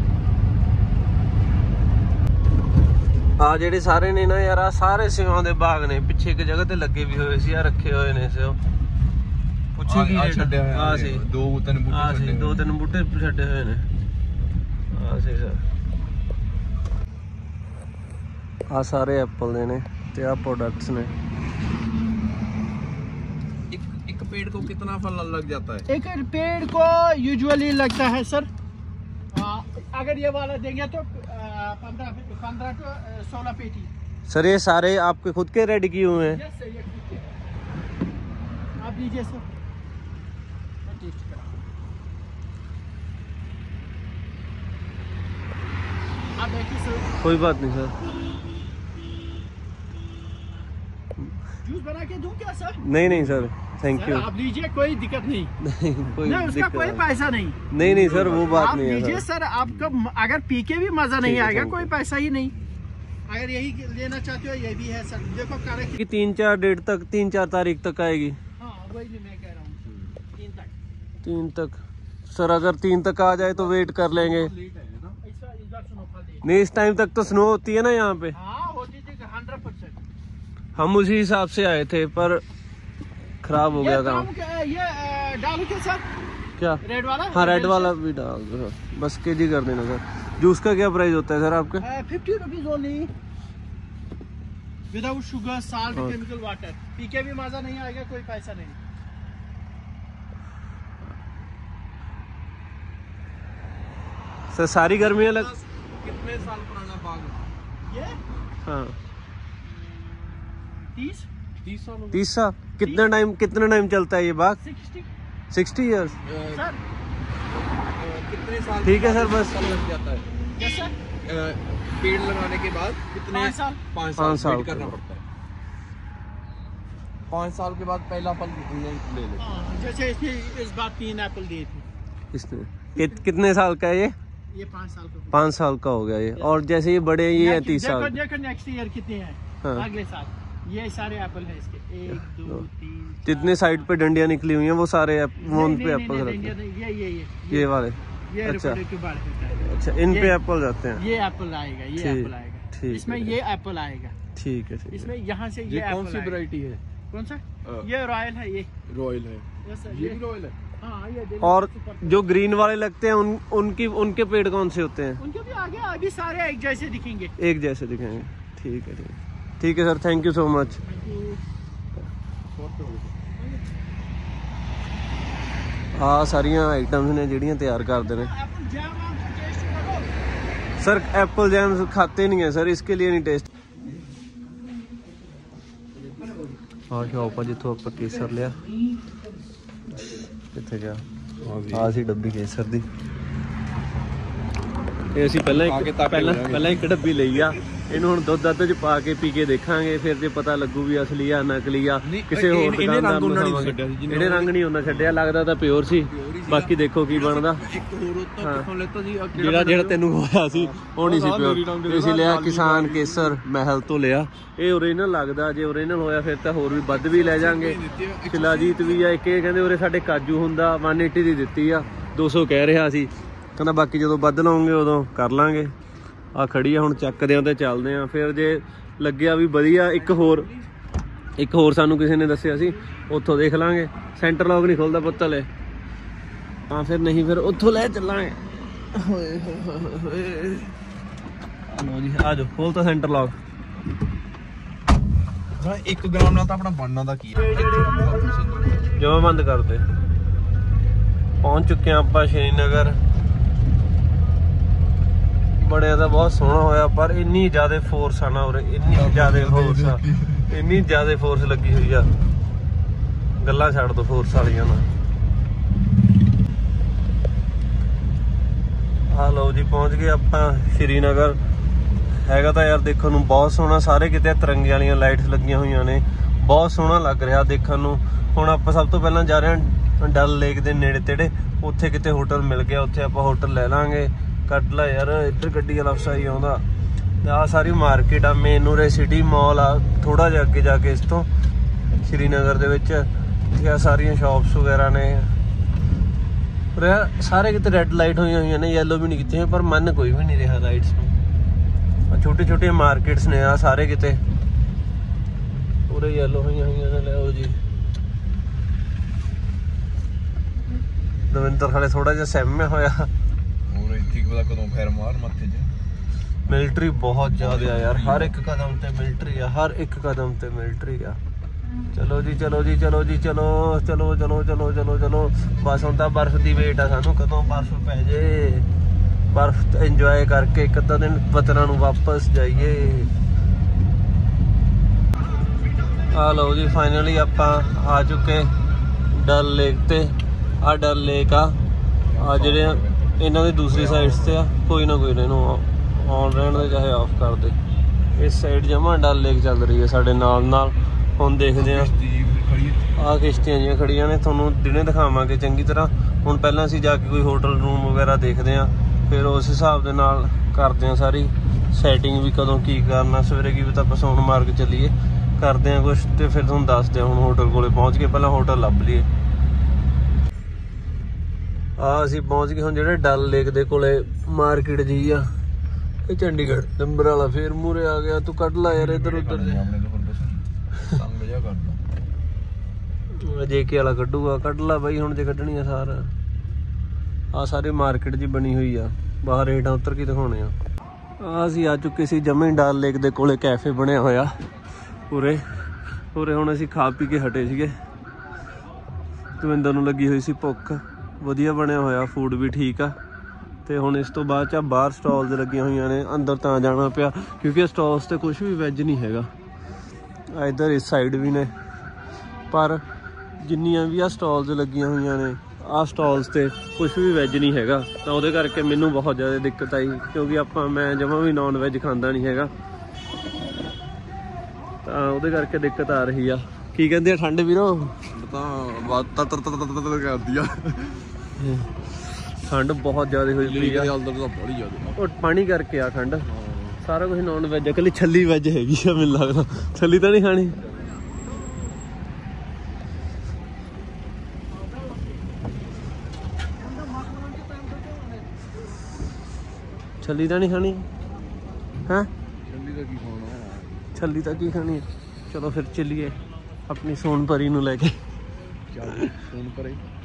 ਆ ਜਿਹੜੇ ਸਾਰੇ ਨੇ ਨਾ ਯਾਰ, ਆ ਸਾਰੇ ਸੇਵਾਂ ਦੇ ਬਾਗ ਨੇ, ਪਿੱਛੇ ਇੱਕ ਜਗ੍ਹਾ ਤੇ ਲੱਗੇ ਵੀ ਹੋਏ ਸੀ, ਆ ਰੱਖੇ ਹੋਏ ਨੇ ਸੇਵ। ਪੁੱਛੇ ਕੀ ਰੇਟ ਛੱਡਿਆ ਹੋਇਆ? ਆ ਸੀ ਦੋ ਤਿੰਨ ਬੂਟੇ ਛੱਡੇ ਹੋਏ ਨੇ। ਆ ਸੀ ਸਰ, ਆ ਸਾਰੇ ਐਪਲ ਦੇ ਨੇ ਤੇ ਆ प्रोडक्ट्स ने। एक पेड़ को कितना फल लग जाता है? एक पेड़ को यूजुअली लगता है सर, अगर ये वाला देंगे तो 15 to 16 पेटी। सर ये सारे आपके खुद के रेडी किए हुए हैं? यस सर, ये खुद के। आप लीजिए सर, मैं टेस्ट कराऊं। आप देखिए सर। कोई बात नहीं सर, जूस बना के दूं क्या सर? नहीं सर, थैंक सर यू। आप लीजिए, कोई दिक्कत नहीं। कोई नहीं, उसका दिक्कत कोई पैसा नहीं। नहीं सर, वो बात आप नहीं है लीजिए सर। सर, आपका अगर पी के भी मजा नहीं ठीक है, आएगा, thank कोई you। पैसा ही नहीं। अगर यही लेना चाहते हो, ये भी है सर। देखो कारे कि 3-4 तारीख तक आएगी। हाँ, वही भी मैं कह रहा हूँ, 3 तक सर, अगर 3 तक आ जाए तो वेट कर लेंगे। इस बार स्नोफॉल देख। नहीं, इस टाइम तक तो स्नो होती है ना यहाँ पे। हाँ, होती थी 100%। हम उसी हिसाब से आए थे, पर खराब हो गया काम। ये डालू के सर, क्या? रेड वाला? हाँ, रेड वाला भी डाल दो, बस केजी कर देना सर। जूस का क्या प्राइस होता है सर आपके? 50 rupees only, without sugar, salt, chemical water. पी के भी मजा नहीं आएगा, कोई पैसा नहीं। सर सारी गर्मियाँ लग। कितने साल पुराना बाग है ये हाँ, 30 साल हो गए। 30 साल। कितना टाइम चलता है ये बाग? 60 ईयर्स। सर कितने साल? ठीक है सर, बस लग जाता है यस सर, पेड़ लगाने के बाद कितने? 5 साल। 5 साल साल करना पड़ता है। 5 साल के बाद पहला फल ले लो। हाँ, जैसे इसने इस बार 3 एप्पल दिए थे। इसमें कितने साल का है ये? 5 साल का। 5 साल का हो गया ये। और जैसे ये बड़े ये हैं 30 साल। देखो नेक्स्ट ईयर कितने हैं। हाँ। अगले साल ये सारे एप्पल हैं इसके, 1 2 3 जितने साइड पे डंडियां निकली हुई हैं वो सारे वो उन पे एप्पल नहीं, रहते हैं। ये ये वाले। ये अच्छा। के बारे में। अच्छा, इन पे ये- एप्पल जाते हैं। ये एप्पल आएगा, ये ठीक- एप्पल आएगा। ठीक इसमें है। ये एप्पल आएगा, ठीक है। इसमें यहाँ से ये कौन एप्पल सी आएगा। वैरायटी है? कौन सा? ये रॉयल है ये। रॉयल है। यस सर, ये भी रॉयल है। हाँ, ये देखो, और सुपर। जो ग्रीन वाले लगते हैं उनके पेड़ कौन से होते हैं? उनके भी आगे अभी सारे एक जैसे दिखेंगे। एक जैसे दिखेंगे। ठीक है ठीक है sir, thank you so much. ਆ ਸਾਰੀਆਂ ਆਈਟਮਸ ਨੇ ਜਿਹੜੀਆਂ ਤਿਆਰ ਕਰਦੇ ਨੇ एप्पल जैम आप टेस्ट करो। सर। एप्पल जैम खाते नहीं है सर, इसके लिए नहीं टेस्ट। ਆ ਸ਼ੌਪ ਆ ਜਿੱਥੋਂ ਆਪਾਂ ਕੇਸਰ ਲਿਆ। ਕਿੱਥੇ ਗਿਆ? ਆ ਸੀ ਡੱਬੀ ਕੇਸਰ ਦੀ। ਇਹ ਅਸੀਂ ਪਹਿਲਾਂ ਇੱਕ ਡੱਬੀ ਲਈ ਆ। ਇਹਨੂੰ ਹੁਣ ਦੁੱਧ ਚ ਪਾ ਕੇ ਪੀ ਕੇ ਦੇਖਾਂਗੇ, ਫਿਰ ਜੇ ਪਤਾ ਲੱਗੂ ਵੀ ਅਸਲੀ ਆ ਨਕਲੀ ਆ ਕਿਸੇ ਹੋਰ ਦੁਕਾਨ ਦਾ। ਇਹਨੇ ਰੰਗ ਨਹੀਂ ਉਹਨਾਂ ਛੱਡਿਆ, ਲੱਗਦਾ ਤਾਂ ਪਿਓਰ ਸੀ। ਬਾਕੀ ਦੇਖੋ ਕੀ ਬਣਦਾ। ਇੱਕ ਹੋਰ ਉੱਤੋਂ ਕਿੱਥੋਂ ਲੈਤਾ ਸੀ ਜਿਹੜਾ ਤੈਨੂੰ ਹੋਇਆ ਸੀ ਉਹ ਨਹੀਂ ਸੀ ਪਿਓ, ਅਸੀਂ ਲਿਆ ਕਿਸਾਨ ਕੇਸਰ ਮਹਿਲ ਤੋਂ ਲਿਆ। ਇਹ ਓਰੀਜਨਲ ਲੱਗਦਾ, ਜੇ ਓਰੀਜਨਲ ਹੋਇਆ ਫਿਰ ਤਾਂ ਹੋਰ ਵੀ ਵੱਧ ਵੀ ਲੈ ਜਾਾਂਗੇ। ਸ਼ਿਲਾਜੀਤ ਵੀ ਆ ਇੱਕ, ਇਹ ਕਹਿੰਦੇ ਉਰੇ ਸਾਡੇ ਕਾਜੂ ਹੁੰਦਾ 180 ਦੀ ਦਿੱਤੀ ਆ, 200 ਕਹਿ ਰਿਹਾ ਸੀ, ਕਹਿੰਦਾ ਬਾਕੀ ਜਦੋਂ ਵੱਧ ਲਾਉਂਗੇ ਉਦੋਂ ਕਰ ਲਾਂਗੇ। ਆ ਖੜੀ ਆ ਹੁਣ, ਚੱਕਦੇ ਆ ਤੇ ਚੱਲਦੇ ਆ। ਫਿਰ ਜੇ ਲੱਗਿਆ ਵੀ ਵਧੀਆ ਇੱਕ ਹੋਰ ਸਾਨੂੰ ਕਿਸੇ ਨੇ ਦੱਸਿਆ ਸੀ, ਉੱਥੋਂ ਦੇਖ ਲਾਂਗੇ। ਸੈਂਟਰ ਲੌਕ ਨਹੀਂ ਖੁੱਲਦਾ ਪੁੱਤਲੇ, ਹਾਂ ਫਿਰ ਨਹੀਂ ਫਿਰ ਉੱਥੋਂ ਲੈ ਚੱਲਾਂਗੇ। ਹੋਏ ਹੋਏ ਲੋ ਜੀ, ਆ ਜਾਓ ਖੋਲ ਤਾਂ ਸੈਂਟਰ ਲੌਕ। 1 ਗ੍ਰਾਮ ਨਾਲ ਤਾਂ ਆਪਣਾ ਬਣਨਾ ਦਾ ਕੀ ਹੈ, ਜਮਾ ਬੰਦ ਕਰਦੇ। ਪਹੁੰਚ ਚੁੱਕੇ ਆ ਆਪਾਂ ਸ਼੍ਰੀਨਗਰ। ਬਣਿਆ ਤਾਂ ਬਹੁਤ ਸੋਹਣਾ ਹੋਇਆ, ਪਰ ਇੰਨੀ ਜ਼ਿਆਦਾ ਫੋਰਸ ਆ ਨਾ ਉਰੇ, ਇੰਨੀ ਜ਼ਿਆਦਾ ਫੋਰਸ ਲੱਗੀ ਹੋਈ ਆ, ਗੱਲਾਂ ਛੱਡ ਦੋ ਫੋਰਸ ਵਾਲੀਆਂ ਨਾ। ਆ ਲਓ ਜੀ ਪਹੁੰਚ ਗਏ ਆਪਾਂ ਸ਼੍ਰੀਨਗਰ। ਹੈਗਾ ਤਾਂ ਯਾਰ ਦੇਖਣ ਨੂੰ ਬਹੁਤ ਸੋਹਣਾ, ਸਾਰੇ ਕਿਤੇ ਤਿਰੰਗੇ ਵਾਲੀਆਂ ਲਾਈਟਸ ਲੱਗੀਆਂ ਹੋਈਆਂ ਨੇ, ਬਹੁਤ ਸੋਹਣਾ ਲੱਗ ਰਿਹਾ ਦੇਖਣ ਨੂੰ। ਹੁਣ ਆਪਾਂ ਸਭ ਤੋਂ ਪਹਿਲਾਂ ਜਾ ਰਹੇ ਹਾਂ ਡਲ ਲੇਕ ਦੇ ਨੇੜੇ ਤੇੜੇ, ਉੱਥੇ ਕਿਤੇ ਹੋਟਲ ਮਿਲ ਗਿਆ, ਉੱਥੇ ਆਪਾਂ ਹੋਟਲ ਲੈ ਲਾਂਗੇ। ਕੱਢ ਲਾ ਯਾਰ, ਇੱਧਰ ਗੱਡੀ ਵਾਲਾ ਅਫਸਰ ਆਉਂਦਾ। ਆਹ ਸਾਰੀ ਮਾਰਕੀਟ ਆ, ਮੇਨ ਉਰੇ ਸਿਟੀ ਮੌਲ ਆ, ਥੋੜਾ ਜਿਹਾ ਅੱਗੇ ਜਾ ਕੇ ਇਸ ਤੋਂ ਸ਼੍ਰੀਨਗਰ ਦੇ ਵਿੱਚ। ਠੀਕ ਆ, ਸਾਰੀਆਂ ਸ਼ਾਪਸ ਵਗੈਰਾ ਨੇ। ਪਰ ਯਾਰ ਸਾਰੇ ਕਿਤੇ ਰੈੱਡ ਲਾਈਟ ਹੋਈਆਂ ਨੇ, ਯੈਲੋ ਵੀ ਨਹੀਂ ਕੀਤੀਆਂ, ਪਰ ਮਨ ਕੋਈ ਵੀ ਨਹੀਂ ਰਿਹਾ ਲਾਈਟਸ ਨੂੰ। ਛੋਟੇ ਛੋਟੇ ਮਾਰਕੀਟਸ ਨੇ ਆ ਸਾਰੇ ਕਿਤੇ, ਪੂਰੇ ਯੈਲੋ ਹੋਈਆਂ ਨੇ। ਲਓ ਜੀ ਦਵਿੰਦਰ ਹਾਲੇ ਥੋੜਾ ਜਿਹਾ ਸਹਿਮਿਆ ਹੋਇਆ। ਹੋਰ ਇੱਥੇ ਪਤਾ ਕਦੋਂ ਫੇਰ ਮਾਰ ਮੱਥੇ 'ਚ। ਮਿਲਟਰੀ ਬਹੁਤ ਜ਼ਿਆਦਾ ਆ ਯਾਰ, ਹਰ ਇੱਕ ਕਦਮ ਤੇ ਮਿਲਟਰੀ ਆ, ਹਰ ਇੱਕ ਕਦਮ ਤੇ ਮਿਲਟਰੀ ਆ। ਚਲੋ ਜੀ ਚਲੋ ਜੀ ਚਲੋ ਜੀ ਚਲੋ ਚਲੋ ਚਲੋ ਚਲੋ ਚਲੋ ਚਲੋ। ਬਸ ਹੁਣ ਤਾਂ ਬਰਫ਼ ਦੀ ਵੇਟ ਆ ਸਾਨੂੰ, ਕਦੋਂ ਬਰਫ਼ ਪੈ ਜੇ, ਬਰਫ਼ ਇੰਜੋਏ ਕਰਕੇ ਇੱਕ ਅੱਧਾ ਦਿਨ ਵਤਨਾਂ ਨੂੰ ਵਾਪਸ ਜਾਈਏ। ਆ ਲਓ ਜੀ ਫਾਈਨਲੀ ਆਪਾਂ ਆ ਚੁੱਕੇ ਡਲ ਲੇਕ ਤੇ। ਆ ਡਲ ਲੇਕ ਆ ਜਿਹੜੇ ਇਹਨਾਂ ਦੀ ਦੂਸਰੀ ਸਾਈਡ ਤੇ ਆ। ਕੋਈ ਨਾ ਇਹਨੂੰ ਆਨ ਰਹਿਣ ਦੇ ਚਾਹੇ ਆਫ ਕਰ ਦੇ। ਇਸ ਸਾਈਡ ਜਮਾ ਡਲ ਲੇਕ ਚੱਲ ਰਹੀ ਹੈ ਸਾਡੇ ਨਾਲ। ਹੁਣ ਦੇਖਦੇ ਆ, ਆਹ ਕਿਸ਼ਤੀਆਂ ਜਿਹੀਆਂ ਖੜੀਆਂ ਨੇ, ਤੁਹਾਨੂੰ ਦਿਨੇ ਦਿਖਾਵਾਂਗੇ ਚੰਗੀ ਤਰ੍ਹਾਂ। ਹੁਣ ਪਹਿਲਾਂ ਅਸੀਂ ਜਾ ਕੇ ਕੋਈ ਹੋਟਲ ਰੂਮ ਵਗੈਰਾ ਦੇਖਦੇ ਆ, ਫਿਰ ਉਸ ਹਿਸਾਬ ਦੇ ਨਾਲ ਕਰਦੇ ਆ ਸਾਰੀ ਸੈਟਿੰਗ ਵੀ, ਕਦੋਂ ਕੀ ਕਰਨਾ। ਸਵੇਰੇ ਕੀ ਪਤਾ ਆਪਾਂ ਸੋਨਮਾਰਗ ਚੱਲੀਏ, ਕਰਦੇ ਆ ਕੁਛ ਤੇ ਫਿਰ ਤੁਹਾਨੂੰ ਦੱਸਦੇ ਆ। ਹੁਣ ਹੋਟਲ ਕੋਲੇ ਪਹੁੰਚ ਕੇ ਪਹਿਲਾਂ ਹੋਟਲ ਲੱਭ ਲਈਏ। ਆ ਅਸੀਂ ਪਹੁੰਚ ਗਏ ਹੁਣ ਜਿਹੜੇ ਡਲ ਲੇਕ ਦੇ ਕੋਲੇ ਮਾਰਕੀਟ ਜੀ ਆ, ਇਹ ਚੰਡੀਗੜ੍ਹ ਨੰਬਰ ਵਾਲਾ। ਫੇਰ ਮੂਰੇ ਆ ਗਿਆ, ਤੂੰ ਕੱਢ ਲਾ ਯਾਰ ਇੱਧਰ ਉੱਧਰ। JK ਵਾਲਾ ਕੱਢੂਗਾ, ਕੱਢ ਲਾ ਬਾਈ ਹੁਣ ਜੇ ਕੱਢਣੀ ਆ ਸਾਰਾ। ਆ ਸਾਰੀ ਮਾਰਕੀਟ ਜੀ ਬਣੀ ਹੋਈ ਆ, ਬਾਹਰ ਰੇਟਾਂ ਉੱਤਰ ਕੇ ਦਿਖਾਉਣੇ ਆ। ਆ ਅਸੀਂ ਆ ਚੁੱਕੇ ਸੀ ਜਮੇ ਡਲ ਲੇਕ ਦੇ ਕੋਲੇ, ਕੈਫੇ ਬਣਿਆ ਹੋਇਆ ਉਰੇ। ਹੁਣ ਅਸੀਂ ਖਾ ਪੀ ਕੇ ਹਟੇ ਸੀਗੇ। ਦਵਿੰਦਰ ਨੂੰ ਲੱਗੀ ਹੋਈ ਸੀ ਭੁੱਖ, ਵਧੀਆ ਬਣਿਆ ਹੋਇਆ, ਫੂਡ ਵੀ ਠੀਕ ਆ। ਤੇ ਹੁਣ ਇਸ ਤੋਂ ਬਾਅਦ ਚ ਬਾਹਰ ਸਟਾਲਸ ਲੱਗੀਆਂ ਹੋਈਆਂ ਨੇ, ਅੰਦਰ ਤਾਂ ਜਾਣਾ ਪਿਆ ਕਿਉਂਕਿ ਸਟਾਲਸ ਤੇ ਕੁਝ ਵੀ ਵੈਜ ਨਹੀਂ ਹੈਗਾ। ਇੱਧਰ ਇਸ ਸਾਈਡ ਵੀ ਨੇ, ਪਰ ਜਿੰਨੀਆਂ ਵੀ ਆ ਸਟਾਲਸ ਲੱਗੀਆਂ ਹੋਈਆਂ ਨੇ, ਆਹ ਸਟਾਲਸ ਤੇ ਕੁਝ ਵੀ ਵੈਜ ਨਹੀਂ ਹੈਗਾ। ਤਾਂ ਉਹਦੇ ਕਰਕੇ ਮੈਨੂੰ ਬਹੁਤ ਜ਼ਿਆਦਾ ਦਿੱਕਤ ਆਈ, ਕਿਉਂਕਿ ਮੈਂ ਜਮਾਂ ਵੀ ਨੌਨ ਵੈਜ ਖਾਂਦਾ ਨਹੀਂ ਹੈਗਾ, ਤਾਂ ਉਹਦੇ ਕਰਕੇ ਦਿੱਕਤ ਆ ਰਹੀ ਆ। ਕੀ ਕਹਿੰਦੇ ਆ ਠੰਡ ਵੀਰੋ? ਤਾਂ ਕਰਦੀ ਆ, ਠੰਡ ਬਹੁਤ ਜ਼ਿਆਦਾ ਹੋਈ ਪਈ ਆ। ਉਹ ਪਾਣੀ ਕਰਕੇ ਆ ਠੰਡ, ਸਾਰਾ ਕੁਝ ਨੌਨ ਵੈਜ ਆ, ਇਕੱਲੀ ਛੱਲੀ ਵੈਜ ਹੈਗੀ ਆ ਮੈਨੂੰ ਲੱਗਦਾ। ਛੱਲੀ ਤਾਂ ਨਹੀਂ ਖਾਣੀ। ਛੱਲੀ ਤਾਂ ਨਹੀਂ ਖਾਣੀ ਹੈ? ਛੱਲੀ ਤਾਂ ਕੀ ਖਾਣੀ ਹੈ? ਚਲੋ ਫਿਰ ਚੱਲੀਏ ਆਪਣੀ ਸੋਨਪਰੀ ਨੂੰ ਲੈ ਕੇ। ਚੱਲ ਸੋਨਪਰੀ।